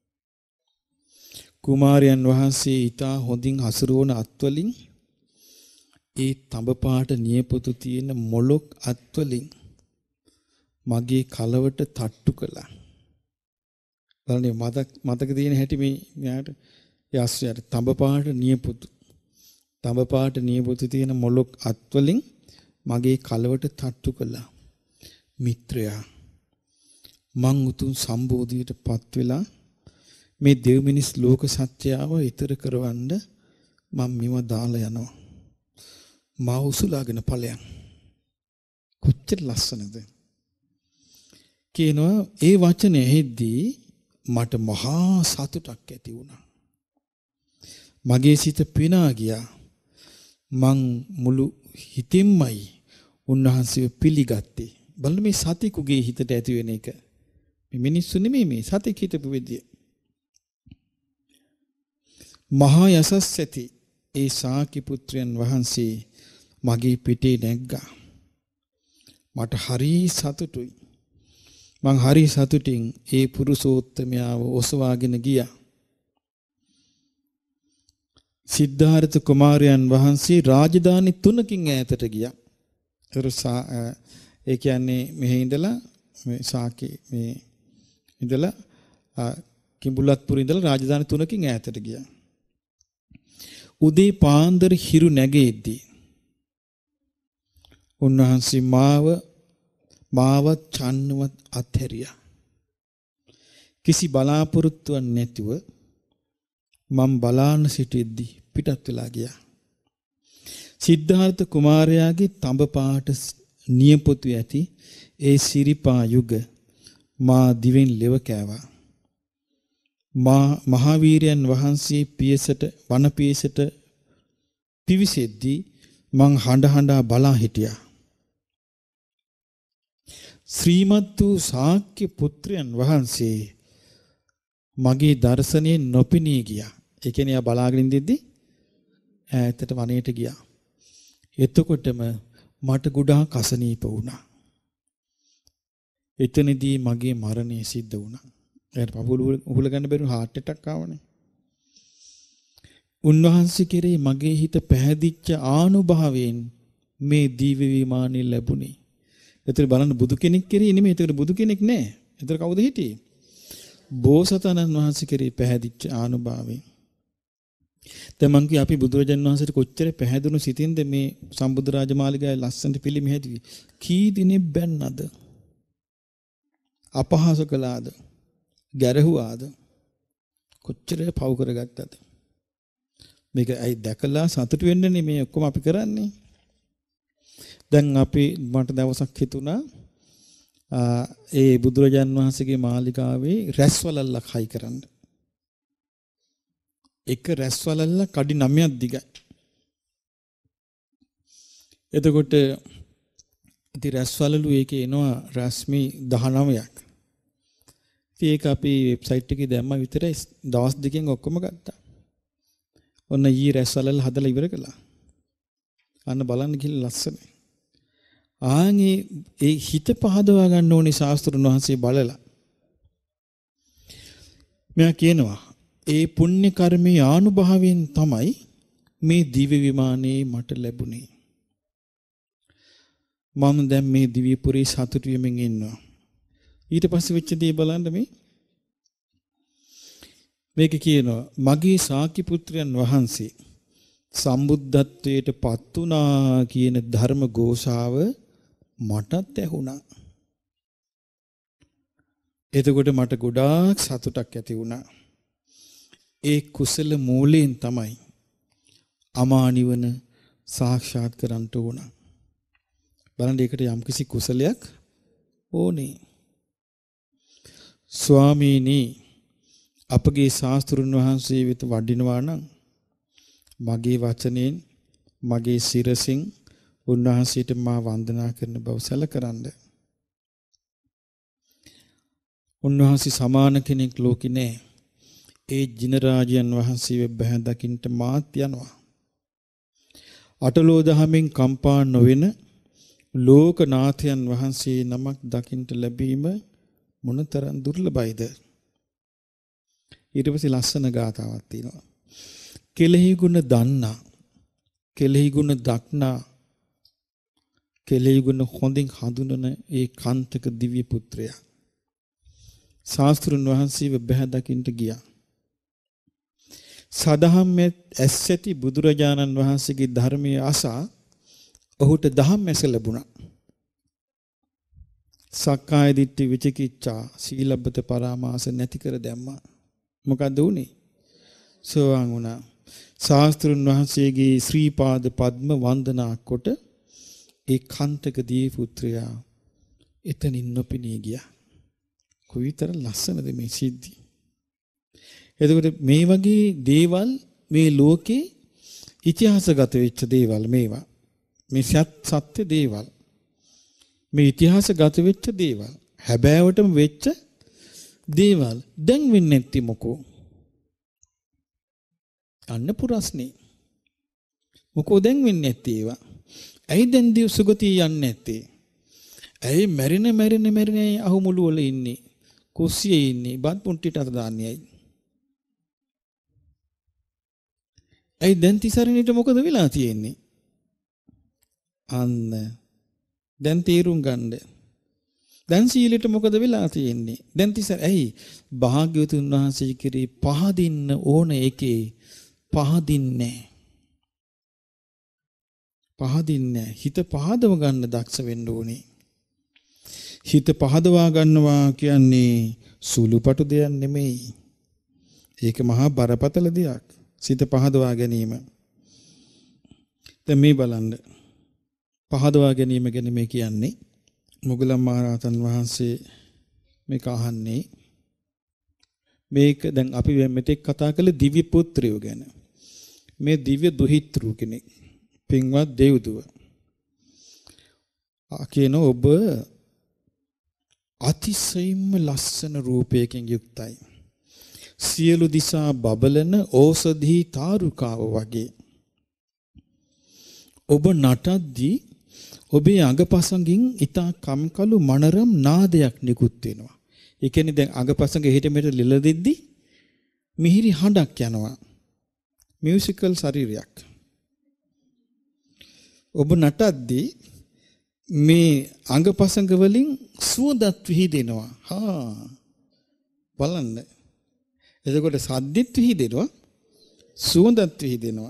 කුමාරයන් වහන්සේ ඊටා හොඳින් හසුරුවන අත්වලින් ඒ තඹ පාට නියපොතු තියෙන මොලොක් අත්වලින් මගේ කලවට තට්ටු කළා. බලන්න මතක තියෙන හැටි මේ මෙයාට යස්යට තඹ පාට නියපොතු තියෙන මොලොක් අත්වලින් මගේ කලවට තට්ටු කළා. මිත්‍රයා, මං උතුම් සම්බෝධියට පත් වෙලා මේ දෙව් මිනිස් ලෝක සත්‍යාව ඊතර කරවන්න මම මෙව දාලා යනවා. මා උසුලාගෙන ඵලයන්. කොච්චර ලස්සනද කියනවා. ඒ වචනේ ඇහෙද්දී මට මහා සතුටක් ඇති වුණා. මගේ සිත පිනා ගියා. මං මුළු හිතින්මයි උන්වහන්සේව පිළිගත්තේ. බලන්න මේ සතිකුගේ හිතට ඇති වෙන එක. මේ මිනිස්සු නෙමෙයි, මේ සතික හිතපු විදිය. මහා යසස් ඇති ඒ ශාක්‍ය පුත්‍රයන් වහන්සේ මගේ පිටේ නැග්ගා. මට හරි සතුටුයි. මං හරි සතුටින් ඒ පුරුෂෝත්තමයාව ඔසවාගෙන ගියා. සිද්ධාර්ථ කුමාරයන් වහන්සේ රාජධානි 3කින් ඈතට ගියා. ඒ කියන්නේ මෙහි ඉඳලා මේ ශාක්‍ය මේ ඉඳලා කිඹුල්වත්පුර ඉඳලා රාජධානි 3කින් ඈතට ගියා. උදේ පාන්දර හිරු නැගෙද්දී උන්වහන්සේ මාවත් චන්නවත් අත්හැරියා. කිසි බලාපොරොත්තුවක් නැතිව මම බලාන සිටෙද්දී පිටත් වෙලා ගියා. සිද්ධාර්ථ කුමාරයාගේ තඹ පාට නියපොතු ඇති ඒ සිරිපා යුග මා දිවෙන් ලෙව කෑවා. මහාවීරයන් වහන්සේ පියසට වන පියසට පිවිසෙද්දී මං හඬ හඬා බලා හිටියා. ශ්‍රීමත් වූ ශාක්‍ය පුත්‍රයන් වහන්සේ මගේ දර්ශනයෙන් නොපෙනී ගියා. ඒ කියන්නේ ආ බලාගෙන ඉඳිද්දි ඈතට වනයේට ගියා. එතකොටම මට ගොඩාක් අසනීප වුණා. එතනදී මගේ මරණය සිද්ධ වුණා. එයාට පපුව උහුල ගන්න බැරුව heart attack ආවනේ. උන්වහන්සේ කෙරේ මගේ හිත පැහැදිච්ච ආනුභාවයෙන් මේ දීව්‍ය විමානය ලැබුණේ. ඒතර බලන්න බුදු කෙනෙක් කෙරේ නෙමෙයි. ඒතර බුදු කෙනෙක් නෑ. ඒතර කවුද හිටියේ? බෝසතාණන් වහන්සේ කෙරේ පැහැදිච්ච ආනුභාවයෙන්. දැන් මං කිය අපි බුදුරජාණන් වහන්සේට කොච්චර පැහැදුණු සිතින්ද මේ සම්බුද්ධ රාජමාලිගාවේ ලස්සනට පිළිම හැදුවේ. කී දිනේ බැන්නද? අපහාස කළාද? ගැරහුවාද? කොච්චර පව් කරගත්තද? මේක ඇයි දැකලා සතුටු වෙන්නේ මේ ඔක්කොම අපි කරන්නේ. දැන් අපි මට දවසක් හිතුණා ඒ බුදුරජාන් වහන්සේගේ මාලිගාවේ රැස්වලල්ලක් හයි කරන්න. එක රැස්වලල්ල කඩි 9ක් දිගයි. එතකොට ඉතින් රැස්වලලු ඒකේ එනවා රශ්මි 19ක්. ඉතින් ඒක අපි වෙබ්සයිට් එකේ දැම්ම විතරයි දවස් දෙකෙන් ඔක්කොම ගත්තා. ඔන්න ඊ රැස්වලල්ල හදලා ඉවර කළා. අන්න බලන්න ගිහින් ලස්සනයි. ආන්ගේ ඒ හිත පහදවා ගන්න ඕනේ ශාස්ත්‍රඥ වහන්සේ බලලා. මෙයා කියනවා ඒ පුණ්‍ය කර්මයේ ආනුභාවයෙන් තමයි මේ දිව්‍ය විමානේ මට ලැබුණේ. මම දැන් මේ දිව්‍ය පුරේ සතුටු වෙමින් ඉන්නවා. ඊට පස්සේ වෙච්ච දේ බලන්න මේක කියනවා මගේ ශාක්‍ය පුත්‍රයන් වහන්සේ සම්බුද්ධත්වයට පත් වුණා කියන ධර්ම ഘോഷාව මටත් ඇහුණා. එතකොට මට ගොඩාක් සතුටක් ඇති වුණා. ඒ කුසල මූලයෙන් තමයි අමා නිවන සාක්ෂාත් කරන්න ඕන. බලන්න ඒකට යම්කිසි කුසලයක් ඕනේ. ස්වාමීනි අපගේ ශාස්ත්‍රඥ වහන්සේ වෙත වඩිනවා නම් මගේ වචනෙන් මගේ සිරසින් උන්වහන්සේට මා වන්දනා කරන බව සැලකරන්න. උන්වහන්සේ සමාන කෙනෙක් ලෝකේ නැහැ. ඒ ජිනරාජයන් වහන්සේ බැහැ දකින්න මාත් යනවා. අටලෝ දහමින් කම්පා නොවන ලෝකනාථයන් වහන්සේ නමක් දකින්න ලැබීම මොනතරම් දුර්ලභයිද? ඊට පස්සේ ලස්සන ගාතාවක් තියෙනවා. කෙලෙහි ගුණ දන්නා, කෙලෙහි ගුණ දක්නා, කෙලෙහි ගුණ හොඳින් හඳුනන ඒ කාන්තක දිව්‍ය පුත්‍රයා ශාස්ත්‍රඥ වහන්සේව බැහැ දකින්න ගියා. සදහම්මේ ඇස්සැති බුදුරජාණන් වහන්සේගේ ධර්මයේ අසා ඔහුට දහම් ඇස ලැබුණා. සක්කාය දිට්ඨි විචිකිච්ඡා සීලබ්බත පරාමාස නැති කර දැම්මා. මොකද උනේ? සෝවාන් වුණා. ශාස්ත්‍රඥ වහන්සේගේ ශ්‍රී පාද පද්ම වන්දනා කොට ඒ කාන්තක දී පුත්‍රයා එතනින් නොපෙනී ගියා. කොයිතර ලස්සනද මේ සිද්ධි. එතකොට මේ වගේ දේවල් මේ ලෝකේ ඉතිහාසගත වෙච්ච දේවල් මේවා. මේ සත්‍ය දේවල්. මේ ඉතිහාසගත වෙච්ච දේවල්. හැබෑවටම වෙච්ච දේවල් දැන් වෙන්නේ නැති මොකෝ? අන්න පුරස්නේ. මොකෝ දැන් වෙන්නේ නැති ඒවා? ඇයි දැන් දිව සුගතිය යන්නේ නැත්තේ? ඇයි මැරෙන අහුමුළු වල ඉන්නේ? කුස්සියේ ඉන්නේ බත් පුන්ටිට අත දාන්නේයි. ඇයි දැන් තිසරණේට මොකද වෙලා තියෙන්නේ? අන්න දැන් තීරුම් ගන්න. දැන් සීලෙට මොකද වෙලා තියෙන්නේ? දැන් තිසර ඇයි භාග්‍යවතුන් වහන්සේ කිරී පහදින්න ඕන එකේ පහදින්නේ හිත පහදව ගන්න දක්ෂ වෙන්න ඕනේ. හිත පහදවා ගන්නවා කියන්නේ සුළුපටු දෙයක් නෙමෙයි. ඒක මහා බරපතල දෙයක්. සිත පහදවා ගැනීම. දැන් මේ බලන්න. පහදවා ගැනීම ගැන මේ කියන්නේ මොග්ගලම් මහ රහතන් වහන්සේ මේක අහන්නේ මේක දැන් අපි මෙතෙක් කතා කළේ දිව්‍ය පුත්‍රයෝ ගැන. මේ දිව්‍ය දුහිතෘ කෙනෙක්. පින්වත් දෙව්දුව. කියන ඔබ අතිශයින්ම ලස්සන රූපයකින් යුක්තයි. සියලු දිසා බබලන ඕසධි තාරුකාව වගේ. ඔබ නටද්දී ඔබේ අඟපසඟින් ඊතා කම්කලු මනරම් නාදයක් නිකුත් වෙනවා. ඒ කියන්නේ දැන් අඟපසඟ එහෙට මෙහෙට ලිල දෙද්දි මිහිරි හඬක් යනවා. මියුසිකල් ශරීරයක්. ඔබ නටද්දී මේ අඟපසඟ වලින් සුවඳත් විහිදෙනවා. බලන්න. එතකොට සද්දෙත් විහිදෙනවා, සුවඳත් විහිදෙනවා.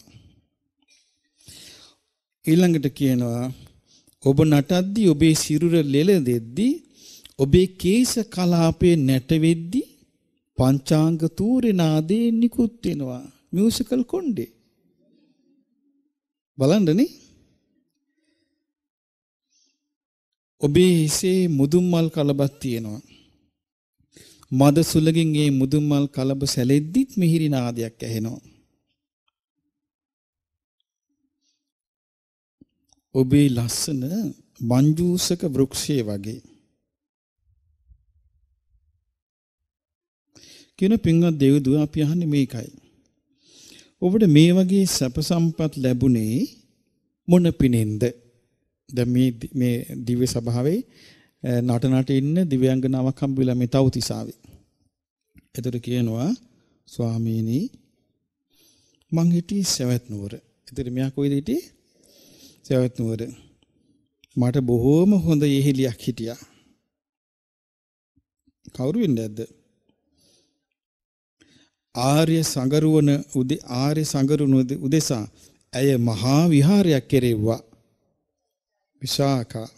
ඊළඟට කියනවා ඔබ නටද්දී ඔබේ සිරුර ලෙල දෙද්දී ඔබේ කේශ කලාපේ නැට වෙද්දී පංචාංග තූරේ නාදේ නිකුත් වෙනවා. මියුසිකල් කොණ්ඩේ. බලන්නනේ. ඔබේ හිසේ මුදුන් මල් කලබක් තියෙනවා. මද සුලකින් මේ මුදුන් මල් කලබ සැලෙද්දිත් මිහිරි නාදයක් ඇහෙනවා. ඔබේ ලස්සන මංජූසක වෘක්ෂය වගේ. කියන පින්වත් දෙව්දුව අපි අහන්නේ මේකයි. ඔබට මේ වගේ සැප සම්පත් ලැබුණේ මොන පිනෙන්ද? දැන් මේ දිව්‍ය සභාවේ නටනට ඉන්න දිව්‍යාංගනාවක් හම්බෙලා මේ තවතිසාවේ. එතකොට කියනවා ස්වාමීනි මං හිටියේ සවැත් නුවර. එතකොට මෙයා කොයිද හිටියේ? සවැත් නුවර. මට බොහෝම හොඳ යෙහෙලියක් හිටියා. කවුරු වෙන්නේ නැද්ද? ආර්ය සංගරුණ උදෙසා ඇය මහා විහාරයක් කෙරෙව්වා. විශාකා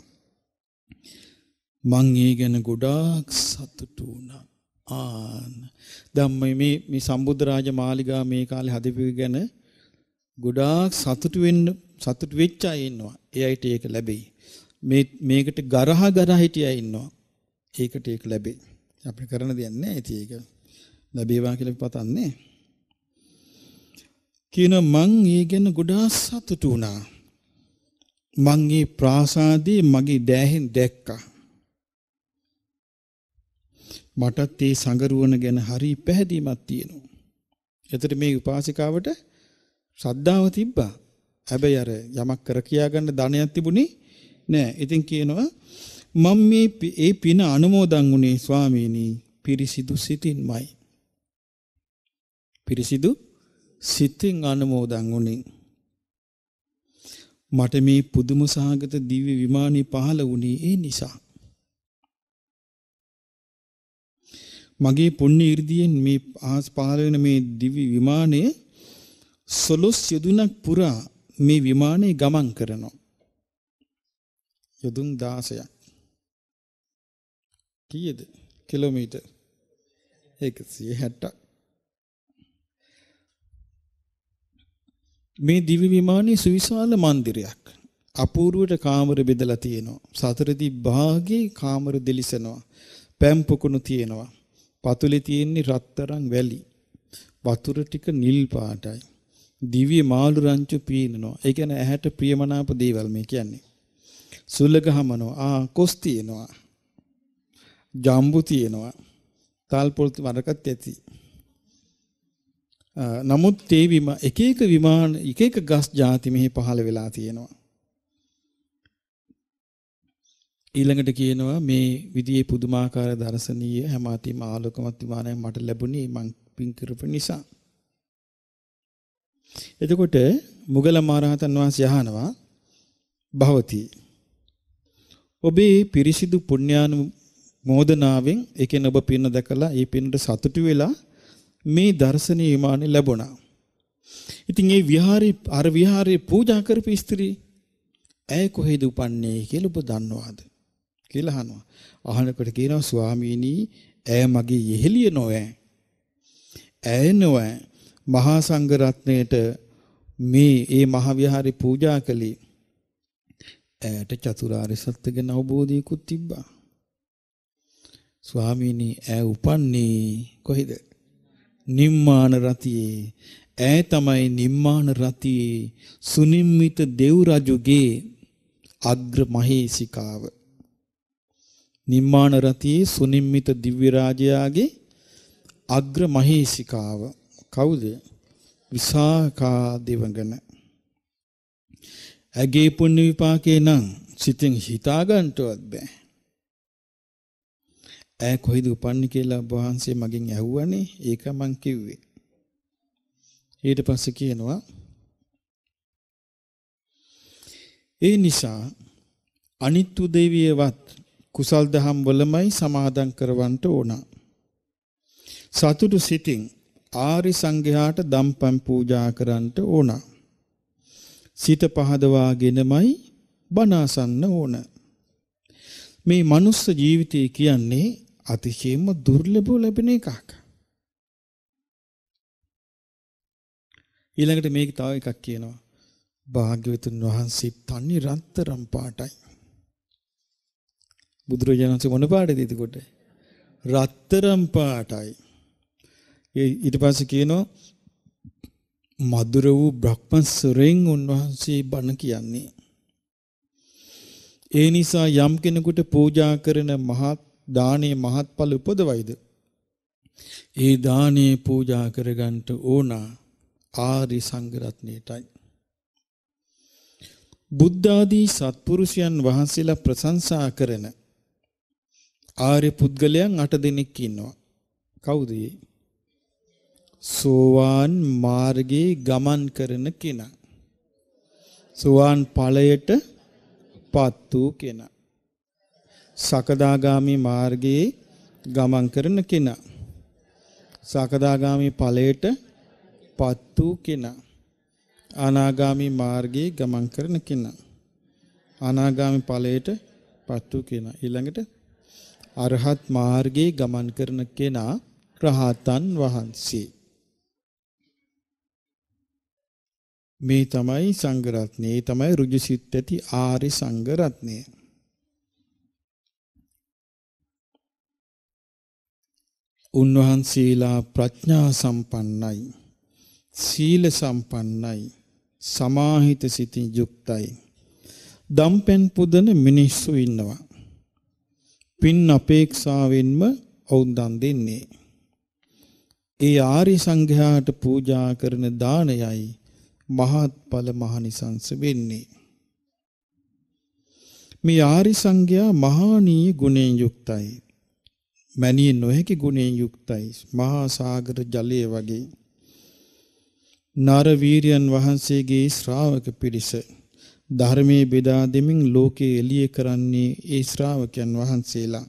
මං ඒ ගැන ගොඩාක් සතුටු වුණා. දැන් මේ සම්බුද්ධ රාජ මාලිගා මේ කාලේ හදපු ගැන ගොඩාක් සතුටු වෙච්ච අය ඉන්නවා. ඒ අයට ඒක ලැබෙයි. මේකට ගරහ හිටියා ඉන්නවා. ඒකට ඒක ලැබෙයි. අපිට කරන්න දෙයක් නැහැ. ඉතින් ඒක ලැබේවා කියලා පතන්නේ. කියන මං ඒ ගැන ගොඩාක් සතුටු වුණා. මං මේ ප්‍රාසාදේ මගේ දෑහෙන් දැක්කා. මටත් ඒ සංගරුවන ගැන හරි පැහැදීමක් තියෙනවා. එතකොට මේ උපාසිකාවට ශ්‍රද්ධාව තිබ්බා. හැබැයි අර යමක් කර කියා ගන්න ධනයක් තිබුණේ නෑ. ඉතින් කියනවා මම මේ පින අනුමෝදන් වුණේ ස්වාමීනි පිරිසිදු සිතින්මයි. පිරිසිදු සිතින් අනුමෝදන් වුණේ. මට මේ පුදුම සහගත දිව්‍ය විමානය පහළ වුණේ ඒ නිසා. මගේ පුණ්‍ය 이르දියෙන් මේ ආස් පහළ වෙන මේ දිව්‍ය විමානය 12 යොදුනක් පුරා මේ විමානය ගමන් කරනවා. යොදුන් 16ක්. කීයද? කිලෝමීටර් 160. මේ දිව්‍ය විමානයේ සුවිශාල මන්දිරයක්. අපූර්වට කාමර බෙදලා තියෙනවා. සතරදී භාගේ කාමර දෙලිසනවා. පැම් පොකුණු තියෙනවා. පතුලේ තියෙන්නේ රත්තරන් වැලි. වතුර ටික නිල් පාටයි. දිව්‍ය මාළු රංචු පීනනවා. ඒ කියන්නේ ඇහැට ප්‍රියමනාප දේවල් මේ කියන්නේ. සුලගහමනවා. කොස් තියෙනවා. ජම්බු තියෙනවා. තාල්පොල් වරකත් ඇති. නමුත් එක එක ගස් ಜಾති මෙහි පහළ වෙලා තියෙනවා. ඊළඟට කියනවා මේ විදිහේ පුදුමාකාර දර්ශනීය හැමතිම ආලෝකමත් විමානයක් මට ලැබුණේ මං පින් කරපු නිසා. එතකොට මුගල මහරහතන් වහන්සේ අහනවා භවති ඔබේ පිරිසිදු පුණ්‍යානුමෝදනාවෙන් ඒ කියන්නේ ඔබ පින්න දැකලා ඒ පින්නට සතුටු වෙලා මේ දර්ශනීය විමානේ ලැබුණා. ඉතින් ඒ විහාරේ පූජා කරපු ස්ත්‍රී ඇය කොහෙද උපන්නේ කියලා ඔබ දන්නවද කියලා අහනවා. අහනකොට කියනවා ස්වාමීනි ඇය මගේ යෙහෙළිය නොවේ. ඇය නොවේ මහා සංඝ රත්නයට මේ මහා විහාරේ පූජා කළේ. ඇයට චතුරාර්ය සත්‍ය ගැන අවබෝධයකුත් තිබ්බා. ස්වාමීනි ඇය උපන්නේ කොහෙද? නිම්මාන රතියේ ඈ තමයි නිම්මාන රතියේ සුනිම්මිත දෙව් රජුගේ අග්‍ර මහේසිකාව. නිම්මාන රතියේ සුනිම්මිත දිව්‍ය රාජයාගේ අග්‍ර මහේසිකාව කවුද? විසාකා දෙවඟන. ඇගේ පුණ්‍ය විපාකේ නම් සිතෙන් හිතා ගන්නවත් බෑ. ඈ කොයිද උපන්නේ කියලා ඔබ වහන්සේ මගෙන් ඇහුවනේ. ඒක මං කිව්වේ. ඊට පස්සේ කියනවා ඒ නිසා අනිත් උදේවියවත් කුසල් දහම් වලමයි සමාදන් කරවන්න ඕන. සතුටු සිතින් ආරි සංඝයාට දම්පම් පූජා කරන්න ඕන. සිත පහදවාගෙනමයි බණ අසන්න ඕන. මේ මනුස්ස ජීවිතය කියන්නේ අතිශයින්ම දුර්ලභව ලැබෙන එකක්. ඊළඟට මේක තව එකක් කියනවා. භාග්‍යවතුන් වහන්සේ තනි රත්තරන් පාටයි. බුදුරජාණන් වහන්සේ මොන පාටද එතකොට? රත්තරන් පාටයි. ඊට පස්සේ කියනවා මధుර වූ බ්‍රහ්මස්වරෙන් උන්වහන්සේ බණ කියන්නේ. ඒ නිසා යම් කෙනෙකුට පූජා කරන මහත් දානයේ මහත්ඵල උපදවයිද? ඒ දානේ පූජා කරගන්න ඕන ආරි සංඝ රත්නයටයි. බුද්ධ ආදී සත්පුරුෂයන් වහන්සේලා ප්‍රශංසා කරන ආර්ය පුද්ගලයන් 8 දෙනෙක් ඉන්නවා. කවුද ඒ? සෝවාන් මාර්ගයේ ගමන් කරන කෙනා. සෝවාන් ඵලයට පත් වූ කෙනා. සකදාගාමි මාර්ගයේ ගමන් කරන කෙනා. සකදාගාමි ඵලයට පත් වූ කෙනා. අනාගාමි මාර්ගයේ ගමන් කරන කෙනා. අනාගාමි ඵලයට පත් වූ කෙනා. ඊළඟට අරහත් මාර්ගයේ ගමන් කරන කෙනා රහතන් වහන්සේ. මේ තමයි සංඝ රත්නය. මේ තමයි ඍජු සිත් ඇති ආරි සංඝ රත්නය. උන්වහන්සේලා ප්‍රඥා සම්පන්නයි, සීල සම්පන්නයි, සමාහිත සිතින් යුක්තයි. දම්පෙන් පුදන මිනිස්සු ඉන්නවා. පින් අපේක්ෂාවෙන්ම ඔවුන් දන් දෙන්නේ. ඒ ආරි සංඝයාට පූජා කරන දානයයි මහත්ඵල මහනිසංස වෙන්නේ. මේ ආරි සංඝයා මහානීය ගුණයෙන් යුක්තයි. මැනිය නොහැකි ගුණයෙන් යුක්තයි. මහා සාගර ජලය වගේ. නර වීරයන් වහන්සේගේ ශ්‍රාවක පිරිස ධර්මයේ බෙදා දෙමින් ලෝකේ එළිය කරන්නේ ඒ ශ්‍රාවකයන් වහන්සේලා.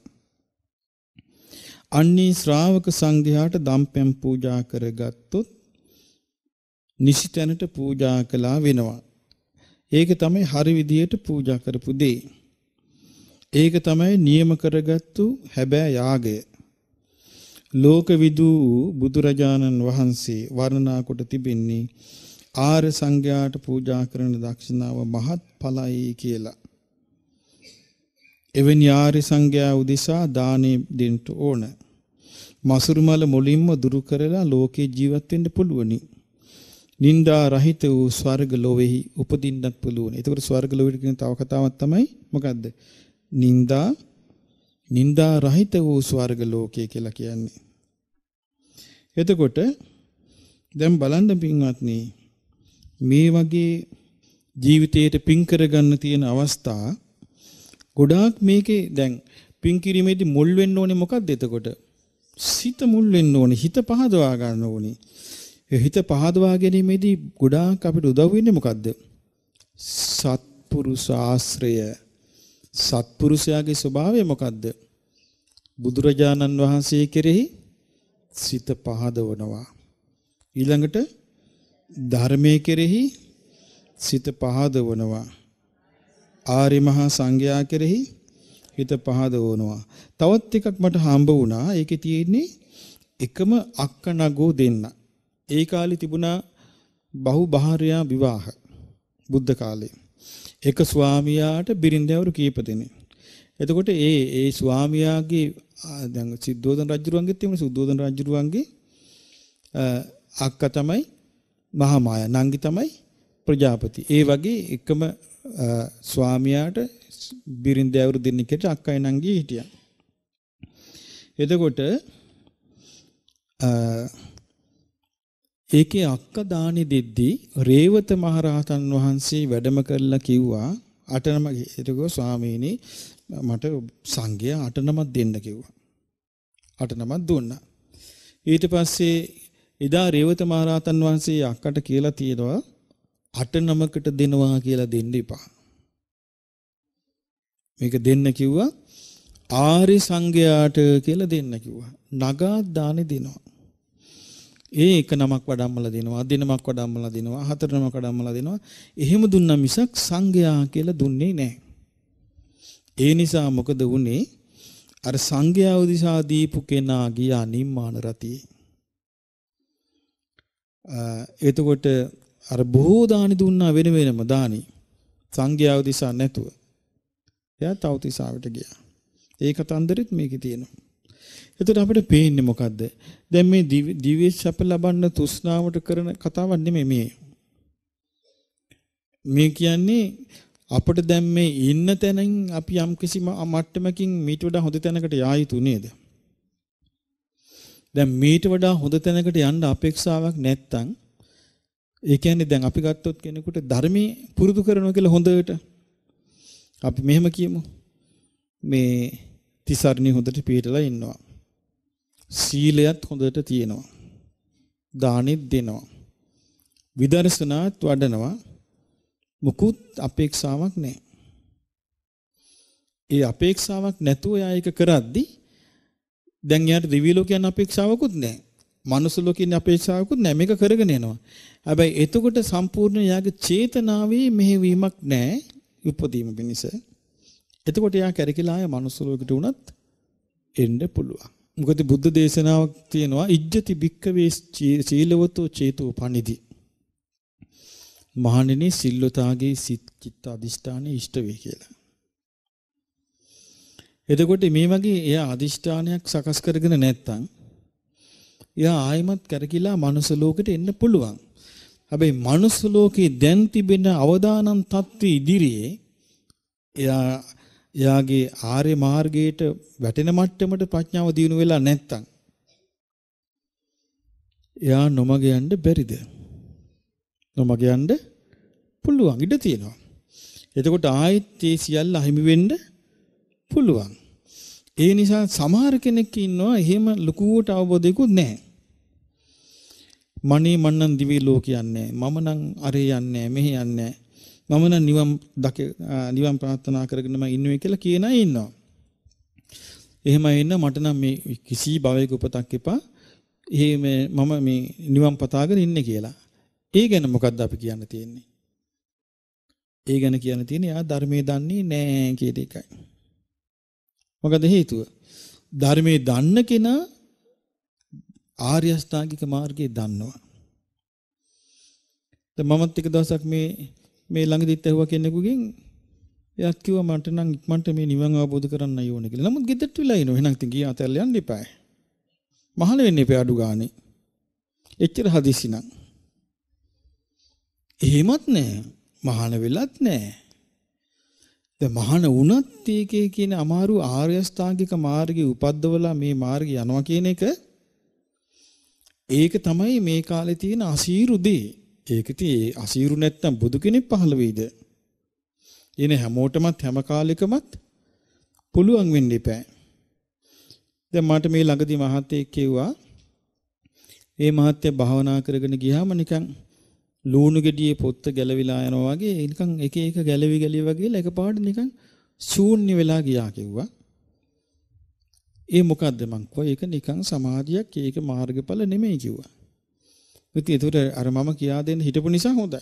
අන්නේ ශ්‍රාවක සංඝයාට දම්පැන් පූජා කරගත්තොත් නිසි තැනට පූජා කළා වෙනවා. ඒක තමයි හරි විදියට පූජා කරපු දේ. ඒක තමයි නියම කරගත්තු හැබෑ යාගය. ලෝකවිදු බුදුරජාණන් වහන්සේ වර්ණනා කොට තිබෙන්නේ ආර්ය සංඝයාට පූජා කරන දක්ෂිනාව මහත් ඵලයි කියලා. එවැනි ආර්ය සංඝයා උදෙසා දානෙ දෙන්න ඕන. මසුරු මල මුලින්ම දුරු කරලා ලෝකේ ජීවත් වෙන්න පුළුවනි. නිന്ദා රහිත වූ ස්වර්ග ලෝකෙහි උපදින්නත් පුළුවන්. ඒකට ස්වර්ග ලෝකෙට කියන තව කතාවක් තමයි මොකද්ද? නිന്ദා රහිත වූ ස්වර්ග ලෝකය කියලා කියන්නේ. එතකොට දැන් බලන්න පින්වත්නි, මේ වගේ ජීවිතයට පින් කරගන්න තියෙන අවස්ථා ගොඩාක් මේකේ. දැන් පින් කිරීමේදී මුල් වෙන්න ඕනේ මොකද්ද? එතකොට සිත මුල් වෙන්න ඕනේ, හිත පහදවා ගන්න ඕනේ. ඒ හිත පහදවා ගැනීමේදී ගොඩාක් අපිට උදව් වෙන්නේ මොකද්ද? සත්පුරුෂ ආශ්‍රය. සත්පුරුෂයාගේ ස්වභාවය මොකද්ද? බුදුරජාණන් වහන්සේ කෙරෙහි සිත පහදවනවා. ඊළඟට ධර්මයේ කෙරෙහි සිත පහදවනවා. ආර්ය මහා සංඝයා කෙරෙහි හිත පහදවනවා. තවත් එකක් මට හම්බ වුණා. ඒකේ තියෙන්නේ එකම අක්කනගෝ දෙන්න. ඒ කාලේ තිබුණා බහු භාර්යා විවාහ. බුද්ධ කාලේ. එක ස්වාමියාට බිරින්දෑවරු කීප දෙනෙක්. එතකොට ඒ ස්වාමියාගේ දැන් සිද්ධෝදන රජුරුවන්ගෙත් තිබුණා. සුද්ධෝදන රජුරුවන්ගේ අක්කා තමයි මහා මායා, නංගි තමයි ප්‍රජාපති. ඒ වගේ එකම ස්වාමියාට බිරින්දෑවරු දෙන්නෙක්ට අක්කයි නංගි හිටියා. එතකොට ඒකේ අක්කා දානි දෙද්දී රේවත මහරහතන් වහන්සේ වැඩම කරලා කිව්වා අටනම එතකොට ස්වාමීනි මට සංඝයා අටනමක් දෙන්න කිව්වා. අටනමක් දුන්නා. ඊට පස්සේ එදා රේවත මහරහතන් වහන්සේ අක්කට කියලා තියෙනවා අටනමකට දෙනවා කියලා දෙන්න එපා. මේක දෙන්න කිව්වා ආරි සංඝයාට කියලා දෙන්න කිව්වා. නගා දානි දෙනවා. ඒ එක නමක් වඩම්මලා දෙනවා, දිනමක් වඩම්මලා දෙනවා, හතර නමක් වඩම්මලා දෙනවා. එහෙම දුන්නා මිසක් සංඝයා කියලා දුන්නේ නැහැ. ඒ නිසා මොකද වුනේ? අර සංඝයා උදිසා දීපු කෙනා ගියා නිම්මාන රතියේ. එතකොට අර බොහෝ දානි දුන්නා වෙන වෙනම දානි. සංඝයා උදිසා නැතුව. එයා තවතිසාවට ගියා. ඒ කතන්දරෙත් මේකේ තියෙනවා. එතකොට අපිට පේන්නේ මොකද්ද? දැන් මේ දිව්‍ය සැප ලබන්න තෘෂ්ණාවට කරන කතාවක් නෙමෙයි මේ. මේ කියන්නේ අපිට දැන් මේ ඉන්න තැනින් අපි යම් කිසි මට්ටමකින් මීට වඩා හොඳ තැනකට යා යුතු නේද? දැන් මීට වඩා හොඳ තැනකට යන්න අපේක්ෂාවක් නැත්තම් ඒ කියන්නේ දැන් අපි ගත්තොත් කෙනෙකුට ධර්මයේ පුරුදු කරනවා කියලා හොඳට අපි මෙහෙම කියමු. මේ තිසරණි හොඳට පිළිතලා ඉන්නවා. සීලයත් හොඳට තියෙනවා. දානෙත් දෙනවා. විදර්ශනාත් වඩනවා. මුකුත් අපේක්ෂාවක් නැහැ. ඒ අපේක්ෂාවක් නැතුව යා එක කරද්දි දැන් යාට දිව්‍ය ලෝකයන් අපේක්ෂාවකුත් නැහැ. මනුස්ස ලෝකෙන් අපේක්ෂාවකුත් නැහැ. මේක කරගෙන යනවා. හැබැයි එතකොට සම්පූර්ණ යාගේ චේතනාවේ මෙහෙවීමක් නැහැ උපදීම පිණිස. එතකොට යා කැරකිලා ආය මනුස්ස ලෝකෙට උනත් එන්න පුළුවන්. මොකද බුද්ධ දේශනාවක් තියෙනවා ඉජ්ජති භික්කවේ සීලවතෝ චේතෝ පනිදි. මහණෙනි සිල්වතාගේ සිත් චිත්ත අධිෂ්ඨානෙ ඉෂ්ට වේ කියලා. එතකොට මේ වගේ එයා අධිෂ්ඨානයක් සකස් කරගෙන නැත්තම් එයා ආයිමත් කරකිලා මනුස්ස ලෝකෙට එන්න පුළුවන්. හැබැයි මනුස්ස ලෝකේ දැන් තිබෙන අවදානම් තත්ත්වයේ ඉදිරියේ එයාගේ ආර්ය මාර්ගයට වැටෙන මට්ටමට ප්‍රඥාව දියුණු වෙලා නැත්තම් එයා නොමග යන්න බැරිද? නොමග යන්න පුළුවන් ඉඩ තියෙනවා. එතකොට ආයෙත් ඒ සියල්ල අහිමි වෙන්න පුළුවන්. ඒ නිසා සමහර කෙනෙක් ඉන්නවා එහෙම ලකුවට අවබෝධයකුත් නැහැ. මනේ මන්නන් දිවි ලෝක යන්නේ මම නම් අරේ යන්නේ මෙහෙ යන්නේ මම නම් නිවන් ප්‍රාර්ථනා කරගෙන මම ඉන්නවා කියලා කියන අය ඉන්නවා. එහෙම ඉන්න මට නම් මේ කිසි භවයක උපතක් එපා. එහෙම මම මේ නිවන් පතාගෙන ඉන්නේ කියලා. ඒ ගැන මොකද්ද අපි කියන්න තියෙන්නේ? ඒ ගැන කියන්න තියෙන්නේ යා ධර්මයේ දන්නේ නැහැ කියන එකයි. මොකද හේතුව? ධර්මයේ දන්න කෙනා ආර්ය අෂ්ටාංගික මාර්ගයේ දන්නවා. දැන් මමත් එක දවසක් මේ ළඟදිත් ඇහුවා කෙනෙකුගෙන් එයාත් කිව්වා මට නම් ඉක්මනට මේ නිවන් අවබෝධ කරන්න ඕනේ කියලා. නමුත් ගෙදරට වෙලා ඉනෝ. එහෙනම් ඉතින් ගියා තැල්ල යන්න එපා. මහාන වෙන්න එපා අඩු ගානේ. එච්චර හදිසි නම්. එහෙමත් නෑ. මහාන වෙලත් නෑ. දැන් මහාන වුණත් ඒකේ කියන අමාරු ආර්ය අෂ්ටාංගික මාර්ගයේ උපද්දවලා මේ මාර්ගය යනවා කියන එක ඒක තමයි මේ කාලේ තියෙන අසීරු දේ. ඒක ඉතින් අසීරු නැත්තම් බුදු කෙනෙක් පහළ වෙයිද? එනේ හැමෝටමත් හැම කාලෙකමත් පුළුවන් වෙන්න ඉපෑ. දැන් මට මේ ළඟදී මහත්තයෙක් කිව්වා මේ මහත්තයා භාවනා කරගෙන ගියාම නිකන් ලූණු ගෙඩියේ පොත්ත ගැලවිලා යනවා වගේ නිකන් එක එක ගැලවි වගේ එකපාරට නිකන් ශූන්‍ය වෙලා ගියා කිව්වා. ඒ මොකද්ද මං කිව්වා ඒක නිකන් සමාධියක් ඒක මාර්ගඵල නෙමෙයි කිව්වා. ඉතින් ඒතර අර මම කියා දෙන්න හිටපු නිසා හොඳයි.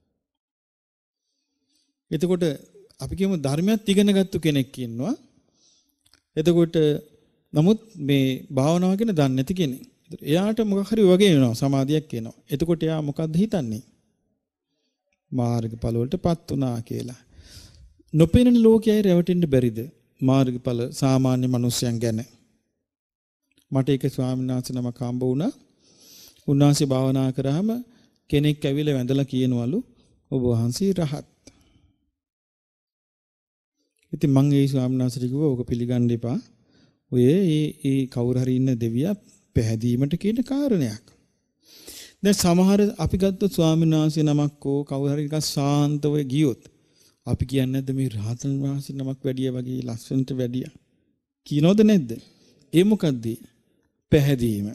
එතකොට අපි කියමු ධර්මයක් ඉගෙන ගත්ත කෙනෙක් ඉන්නවා. එතකොට නමුත් මේ භාවනාව ගැන දන්නේ නැති කෙනෙක්. එයාට මොකක් හරි වගේ වෙනවා සමාධියක් එනවා. එතකොට එයා මොකද්ද හිතන්නේ? මාර්ගඵල වලටපත් උනා කියලා. නොපෙනෙන ලෝකයේ රැවටෙන්න බැරිද? මාර්ගඵල සාමාන්‍ය මිනිසයන් ගැන. මට ඒක ස්වාමීන් වහන්සේ නමක් හම්බ වුණා. උන්වහන්සේ භාවනා කරාම කෙනෙක් ඇවිල්ලා වැඳලා කියනවලු ඔබ වහන්සේ රහත්. ඉතින් මං ඒ ස්වාමීන් වහන්සේට කිව්වා ඕක පිළිගන්න එපා. ඔය ඒ කවුරු හරි ඉන්න දෙවියා පැහැදීමට කියන කාරණයක්. දැන් සමහර අපි ගත්තොත් ස්වාමීන් වහන්සේ නමක් කෝ කවුරු හරි නිකන් ශාන්තව ගියොත් අපි කියන්නේ නැද්ද මේ රහතන් වහන්සේ නමක් වැඩිය වගේ ලස්සනට වැඩිය කියනවද නැද්ද? ඒ මොකද්ද? පැහැදීම.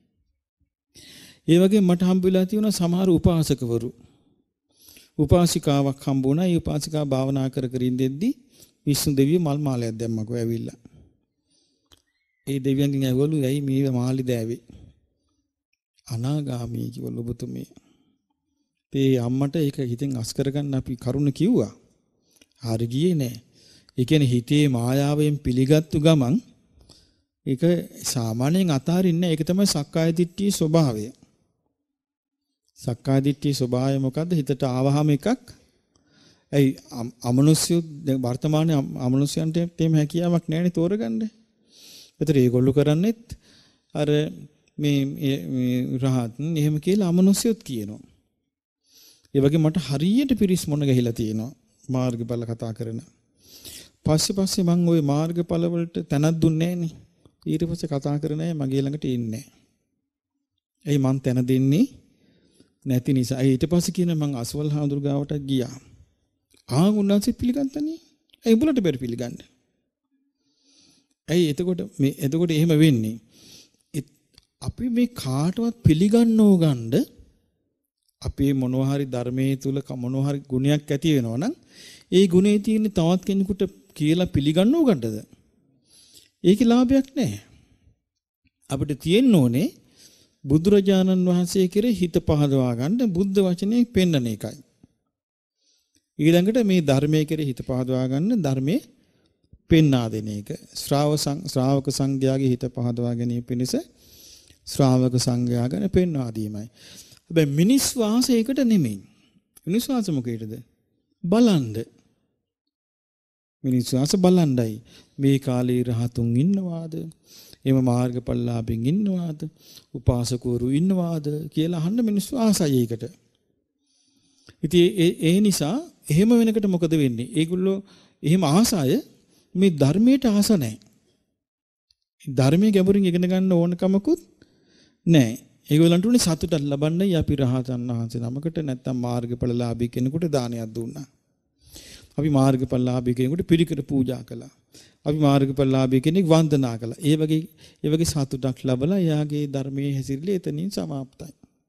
ඒ වගේ මට හම්බෙලා තියෙනවා සමහර උපාසකවරු. උපාසිකාවක් හම්බ වුණා. ඒ උපාසිකාව භාවනා කර කර ඉඳෙද්දි විෂ්ණු දෙවියෝ මල් මාලයක් දැම්මකෝ ඇවිල්ලා. ඒ දෙවියන්ගෙන් ඇහුවලු ඇයි මේ මාළි දෑවේ? අනාගාමී කිව්වලු ඔබතුමේ. ඒ අම්මට ඒක හිතෙන් අස් කරගන්න අපි කරුණ කිව්වා. හරි ගියේ නෑ. ඒ කියන්නේ හිතේ මායාවෙන් පිළිගත්තු ගමන් ඒක සාමාන්‍යයෙන් අතාරින්නේ. ඒක තමයි සක්කාය දිට්ඨියේ ස්වභාවය. සක්කාය දිට්ඨියේ ස්වභාවය මොකද්ද? හිතට ආවහම එකක්. ඇයි අමනුෂ්‍ය වර්තමානයේ අමනුෂ්‍යයන්ට තේම හැකියාවක් නැහැනේ තෝරගන්න. ඒතර ඒගොල්ලෝ කරන්නේත් අර මේ රහත් එහෙම කියලා අමනුෂ්‍යොත් කියනවා. ඒ වගේ මට හරියට පිරිස් මොන ගහිලා තියෙනවා මාර්ගඵල කතා කරන. පස්සේ මම ওই මාර්ගඵල වලට තැනක් දුන්නේ නැහනේ. ඊට පස්සේ කතා කරන්නේ මගේ ළඟට එන්නේ නැහැ. එයි මං තැන දෙන්නේ නැති නිසා. ඊට පස්සේ කියන මං අසවල් හාමුදුරු ගාවට ගියා. උන්වහන්සේ පිළිගත්තනේ. ඒ උඹලට බැරි පිළිගන්න. එතකොට එහෙම වෙන්නේ. අපි මේ කාටවත් පිළිගන්නව ගන්න අපේ මොනවා හරි ධර්මයේ තුල මොනවා හරි ගුණයක් ඇති වෙනවා නම් ඒ ගුණේ තියෙන තවත් කෙනෙකුට කියලා පිළිගන්නව ගන්නද? ඒකේ ලාභයක් නැහැ. අපිට තියෙන්න ඕනේ බුදුරජාණන් වහන්සේ කෙරේ හිත පහදවා ගන්න බුද්ධ වචනේ පෙන්වන එකයි. ඊළඟට මේ ධර්මයේ කෙරේ හිත පහදවා ගන්න ධර්මයේ පෙන්වා දෙන එක. ශ්‍රාවක සංඝයාගේ හිත පහදවා ගැනීම පිණිස ශ්‍රාවක සංඝයා ගැන පෙන්වා දීමයි. හැබැයි මිනිස් වාසයකට නෙමෙයි. මිනිස් වාස මොකේද? බලන්න. මිනිස් වාස බලන්නයි. මේ කාලේ රහතුන් ඉන්නවාද? එම මාර්ගඵලලාභින් ඉන්නවාද? උපාසකවරු ඉන්නවාද කියලා අහන්න මිනිස් වාසයි ඒකට. ඉතින් ඒ නිසා එහෙම වෙනකොට මොකද වෙන්නේ? ඒගොල්ලෝ එහෙම ආසය මේ ධර්මයට ආස නැහැ. ධර්මයේ ගැඹුරින් ඉගෙන ගන්න ඕන කමකුත් නැහැ. ඒගොල්ලන්ට උනේ සතුටක් ලබන්නයි අපි රහතන් වහන්සේ නමකට නැත්තම් මාර්ගඵලලාභී කෙනෙකුට දානයක් දුන්නා. අපි මාර්ගඵලලාභී කෙනෙකුට පිරිකර පූජා කළා. අපි මාර්ගඵලලාභී කෙනෙක් වන්දනා කළා. ඒ වගේ සතුටක් ලැබලා එයාගේ ධර්මයේ හැසිරෙලා එතනින් සමාප්තයි.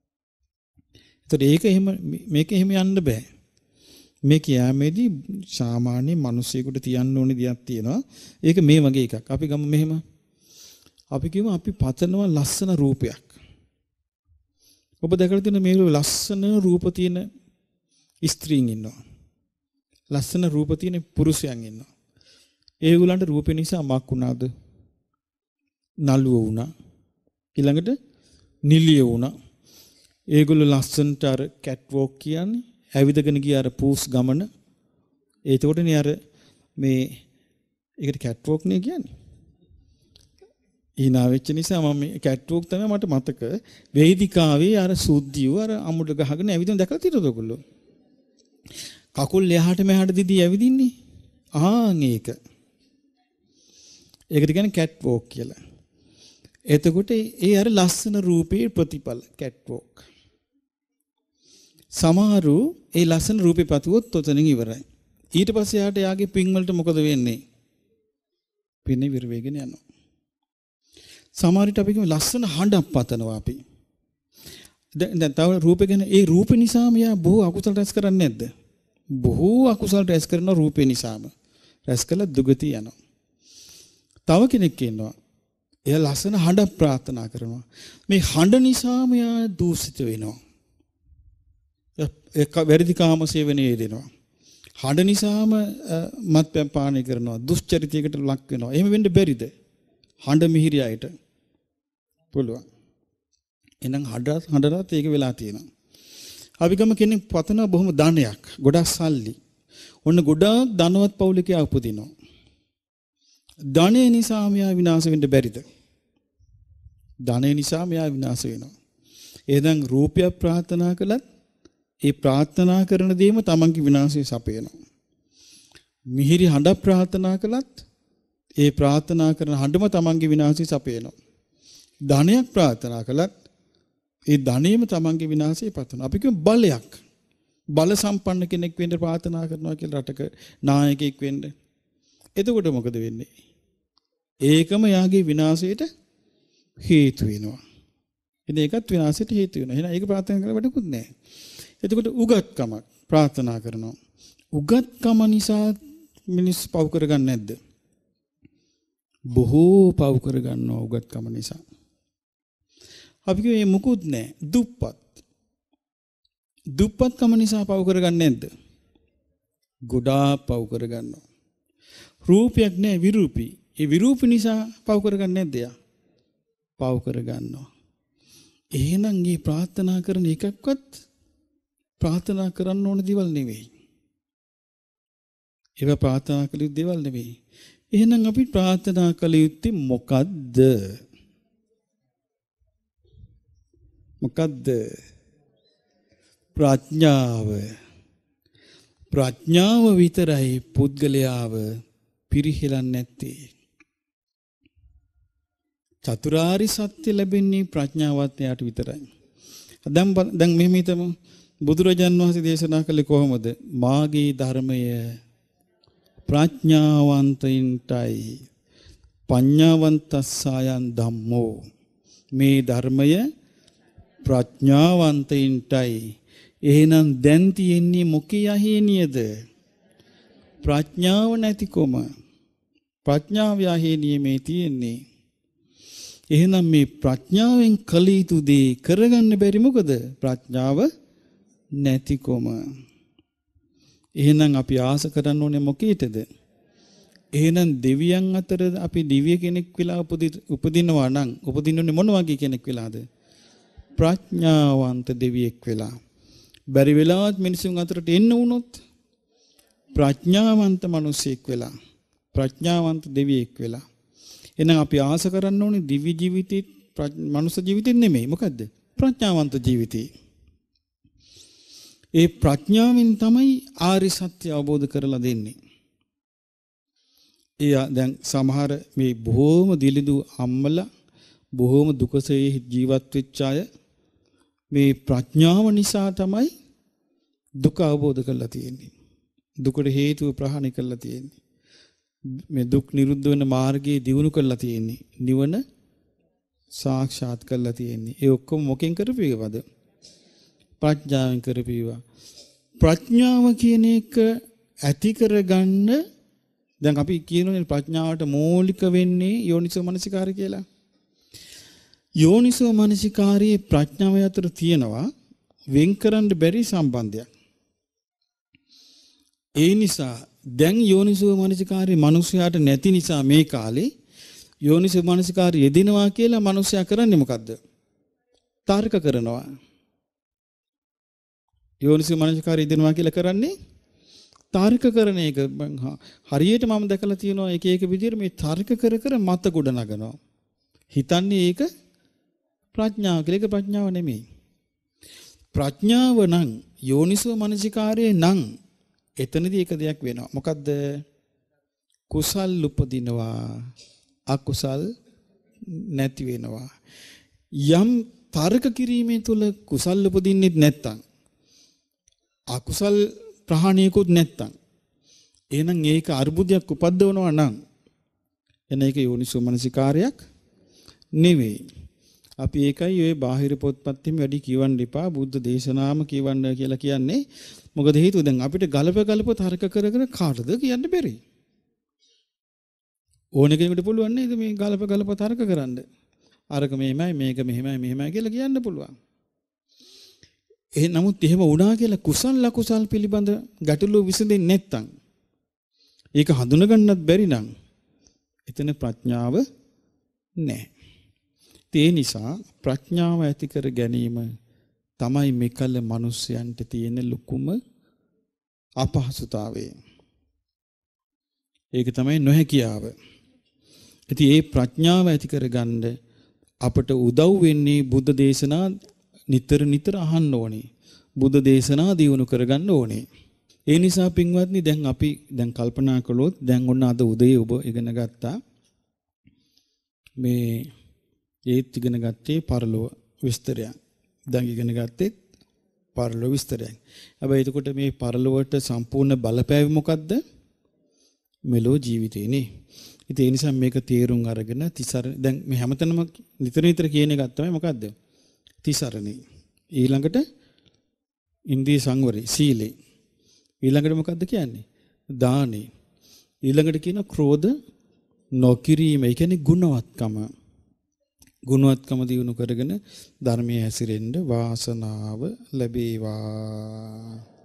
ඒතර මේක එහෙම යන්න බෑ. මේ කියාමේදී සාමාන්‍ය මිනිස්සුෙකුට තියන්න ඕනේ දෙයක් තියෙනවා. ඒක මේ වගේ එකක්. අපි ගමු මෙහෙම. අපි කියමු අපි පතනවා ලස්සන රූපයක්. ඔබ දැකලා තියෙන මේ ලස්සන රූප තියෙන ස්ත්‍රීන් ඉන්නවා. ලස්සන රූප තියෙන පුරුෂයන් ඉන්නවා. ඒගොල්ලන්ට රූපේ නිසා මක් වුණාද? නළුව වුණා. ඊළඟට නිලිය වුණා. ඒගොල්ලෝ ලස්සනට අර කැට් වෝක් කියන්නේ ඇවිදගෙන ගිය අර පූස් ගමන. ඒතකොටනේ අර මේ ඒකට කැට් වෝක් නේ කියන්නේ. ඊනා වෙච්ච නිසා මම මේ කැට් වෝක් තමයි මට මතක. වේදිකාවේ අර සුද්ධියව අර අමුඩ ගහගෙන ඇවිදින දැකලා තියෙනවද ඔයගොල්ලෝ? කකුල් එහාට මෙහාට දිදී ඇවිදින්නේ. ඒක. ඒකට කියන්නේ කැට් වෝක් කියලා. එතකොට ඒ අර ලස්සන රූපේ ප්‍රතිඵල කැට් වෝක්. සමහරු ඒ ලස්සන රූපේ පතුවොත් ඔතනින් ඉවරයි. ඊට පස්සේ යාට යාගේ පින් වලට මොකද වෙන්නේ? පින්නේ විරවේගෙන යනවා. සමහරට අපි කියමු ලස්සන හඬක් පතනවා අපි. දැන් තව රූපේ ගැන ඒ රූපේ නිසාම යා බොහෝ අකුසල රැස් කරන්නේ නැද්ද? බොහෝ අකුසල රැස් කරන රූපේ නිසාම රැස් කළ දුගතිය යනවා. තව කෙනෙක් ඉන්නවා. එයා ලස්සන හඬක් ප්‍රාර්ථනා කරනවා. මේ හඬ නිසාම යා දූෂිත වෙනවා. වැරදි කාම සේවනයේ යෙදෙනවා. හඬ නිසාම මත්පැන් පානය කරනවා. දුෂ්චරිතයකට ලක් වෙනවා. එහෙම වෙන්න බැරිද? හඬ මිහිරියයිට පුළුවන්. එහෙනම් හඬරත් ඒක වෙලා තියෙනවා. අපි ගම කෙනෙක් පතන බොහොම ධනයක්, ගොඩක් සල්ලි. ඔන්න ගොඩාක් ධනවත් පවුලක උපදිනවා. ධනය නිසා මෙයා විනාශ වෙන්න බැරිද? ධනය නිසා මෙයා විනාශ වෙනවා. එහෙනම් රූපයක් ප්‍රාර්ථනා කළත් ඒ ප්‍රාර්ථනා කරන දේම තමන්ගේ විනාශය සපයනවා. මිහිරි හඬක් ප්‍රාර්ථනා කළත් ඒ ප්‍රාර්ථනා කරන හඬම තමන්ගේ විනාශය සපයනවා. ධනයක් ප්‍රාර්ථනා කළත් ඒ ධනෙම තමන්ගේ විනාශය පතනවා. අපි කියමු බලයක්. බල සම්පන්න කෙනෙක් වෙන්න ප්‍රාර්ථනා කරනවා කියලා රටක නායකයෙක් වෙන්න. එතකොට මොකද වෙන්නේ? ඒකම යාගේ විනාශයට හේතු වෙනවා. ඉතින් ඒකත් විනාශයට හේතු වෙනවා. එහෙනම් ඒක ප්‍රාර්ථනා කරලා වැඩකුත් නැහැ. එතකොට උගත්කමක් ප්‍රාර්ථනා කරනවා. උගත්කම නිසා මිනිස් පව් කරගන්නේ නැද්ද? බොහෝ පව් කරගන්නවා උගත්කම නිසා. අපි කියේ මුකුත් නැහැ. දුප්පත්කම නිසා පව් කරගන්නේ නැද්ද? ගොඩාක් පව් කරගන්නවා. රූපයක් නැහැ විරූපී. ඒ විරූපී නිසා පව් කරගන්නේ නැද්ද? පව් කරගන්නවා. එහෙනම් මේ ප්‍රාර්ථනා කරන එකක්වත් ප්‍රාර්ථනා කරන්න ඕන දේවල් නෙවෙයි. ඒවා ප්‍රාර්ථනා කළ යුතු දේවල් නෙවෙයි. එහෙනම් අපි ප්‍රාර්ථනා කළ යුත්තේ මොකද්ද? මොකද්ද? ප්‍රඥාව. ප්‍රඥාව විතරයි පුද්ගලයාව පිරිහෙලන්නේ නැත්තේ. චතුරාර්ය සත්‍ය ලැබෙන්නේ ප්‍රඥාවත් යාට විතරයි. දැන් මෙහෙම හිතමු. බුදුරජාන් වහන්සේ දේශනා කළේ කොහොමද? මාගේ ධර්මය ප්‍රඥාවන්තයින්ටයි පඤ්ඤාවන්තස්සයන් ධම්මෝ. මේ ධර්මය ප්‍රඥාවන්තයින්ටයි. එහෙනම් දැන් තියෙන්නේ මොකේ යහේනියද? ප්‍රඥාව නැතිකම. ප්‍රඥාව යහේනිය මේ තියෙන්නේ. එහෙනම් මේ ප්‍රඥාවෙන් කළ යුතු දේ කරගන්න බැරි මොකද? ප්‍රඥාව නැතිකම. එහෙනම් අපි ආස කරන්න ඕනේ මොකීටද? එහෙනම් දෙවියන් අතර අපි දිව්‍ය කෙනෙක් වෙලා උපදිනවා නම් උපදින්නේ මොන වගේ කෙනෙක් වෙලාද? ප්‍රඥාවන්ත දෙවියෙක් වෙලා. බැරි වෙලාවත් මිනිසුන් අතරට එන්න වුණොත් ප්‍රඥාවන්ත මිනිසෙක් වෙලා. ප්‍රඥාවන්ත දෙවියෙක් වෙලා. එහෙනම් අපි ආස කරන්න ඕනේ දිව්‍ය ජීවිතේ මනුෂ්‍ය ජීවිතේ නෙමෙයි. මොකද්ද? ප්‍රඥාවන්ත ජීවිතේ. ඒ ප්‍රඥාවෙන් තමයි ආර්ය සත්‍ය අවබෝධ කරලා දෙන්නේ. දැන් සමහර මේ බොහෝම දිලිදු අම්මලා බොහෝම දුකසේ ජීවත් වෙච්ච අය මේ ප්‍රඥාව නිසා තමයි දුක අවබෝධ කරලා තියෙන්නේ. දුකට හේතුව ප්‍රහාණය කරලා තියෙන්නේ. මේ දුක් නිරුද්ධ වෙන මාර්ගයේ දියුණු කරලා තියෙන්නේ. නිවන සාක්ෂාත් කරලා තියෙන්නේ. ඒ ඔක්කොම මොකෙන් කරපේවද? ප්‍රඥාවෙන් කරපේවා. ප්‍රඥාව කියන එක ඇති කරගන්න දැන් අපි කියනෝනේ ප්‍රඥාවට මූලික වෙන්නේ යෝනිසෝ මනසිකාරය කියලා. යෝනිසෝ මනසිකාරයේ ප්‍රඥාව අතර තියෙනවා වෙන් කරන්න බැරි සම්බන්ධයක්. ඒ නිසා දැන් යෝනිසෝ මනසිකාරයේ මිනිස්යාට නැති නිසා මේ කාලේ යෝනිසෝ මනසිකාරය යෙදෙනවා කියලා මිනිස්යා කරන්නේ මොකද්ද? තර්ක කරනවා. යෝනිසෝ මනසිකාරය යෙදෙනවා කියලා කරන්නේ තර්ක කරන එක. හරියට මම දැකලා තියෙනවා එක එක විදිහට මේ තර්ක කර කර මත ගොඩ නගනවා. හිතන්නේ ඒක ප්‍රඥාව කියලා. ඒක ප්‍රඥාව නෙමෙයි. ප්‍රඥාව නම් යෝනිසෝ මනසිකාරයේ නම් එතනදී එක දෙයක් වෙනවා. මොකද්ද? කුසල් උපදිනවා, අකුසල් නැති වෙනවා. යම් තර්ක කිරීමේ තුල කුසල් උපදින්නේ නැත්තම් අකුසල් ප්‍රහාණයකුත් නැත්තම් එහෙනම් ඒක අර්බුදයක් උපද්දවනවා නම් එන එක යෝනිසෝ මනසිකාරයක් නෙවෙයි. අපි ඒකයි ඔය බාහිර පොත්පත්ෙම වැඩි කියවන්න එපා, බුද්ධ දේශනාම කියවන්න කියලා කියන්නේ. මොකද හේතුව දැන් අපිට ගලප තර්ක කර කර කාටද කියන්න බැරි. ඕන කෙනෙකුට පුළුවන් නේද මේ ගලප තර්ක කරන්න. අරක මෙහෙමයි මේක මෙහෙමයි කියලා කියන්න පුළුවන්. නමුත් එහෙම වුණා කියලා කුසල් අකුසල් පිළිබඳ ගැටලුව විසඳෙන්නේ නැත්තම් ඒක හඳුනගන්නත් බැරි නම් එතන ප්‍රඥාව නැහැ. ඒ නිසා ප්‍රඥාව ඇති කර ගැනීම තමයි මෙකල මිනිස්යන්ට තියෙන ලොකුම අපහසුතාවය. ඒක තමයි නොහැකියාව. ඉතින් මේ ප්‍රඥාව ඇති කරගන්න අපට උදව් වෙන්නේ බුද්ධ දේශනා නිතර නිතර අහන්න ඕනේ. බුද්ධ දේශනා දියුණු කරගන්න ඕනේ. ඒ නිසා පින්වත්නි දැන් අපි දැන් කල්පනා කළොත් දැන් ඔන්න අද උදේ ඔබ ඉගෙන ගත්තා මේ ඒත් ඉගෙන ගත්තේ පරලොව විස්තරයක්. දැන් ඉගෙන ගත්තේ පරලොව විස්තරයක්. හැබැයි එතකොට මේ පරලොවට සම්පූර්ණ බලපෑම මොකද්ද? මෙලෝ ජීවිතේ නේ. ඉතින් ඒ නිසා මේක තේරුම් අරගෙන තිසරණ දැන් මේ හැමතැනම නිතර නිතර කියන එකක් තමයි මොකද්ද? තිසරණේ. ඊළඟට ඉන්ද්‍රිය සංවරේ සීලේ. ඊළඟට මොකද්ද කියන්නේ? දානේ. ඊළඟට කියන ක්‍රෝධ නොකිරීම. ඒ කියන්නේ ගුණවත්කම. ගුණවත්කම දිනු කරගෙන ධර්මයේ හැසිරෙන්න වාසනාව ලැබේවා.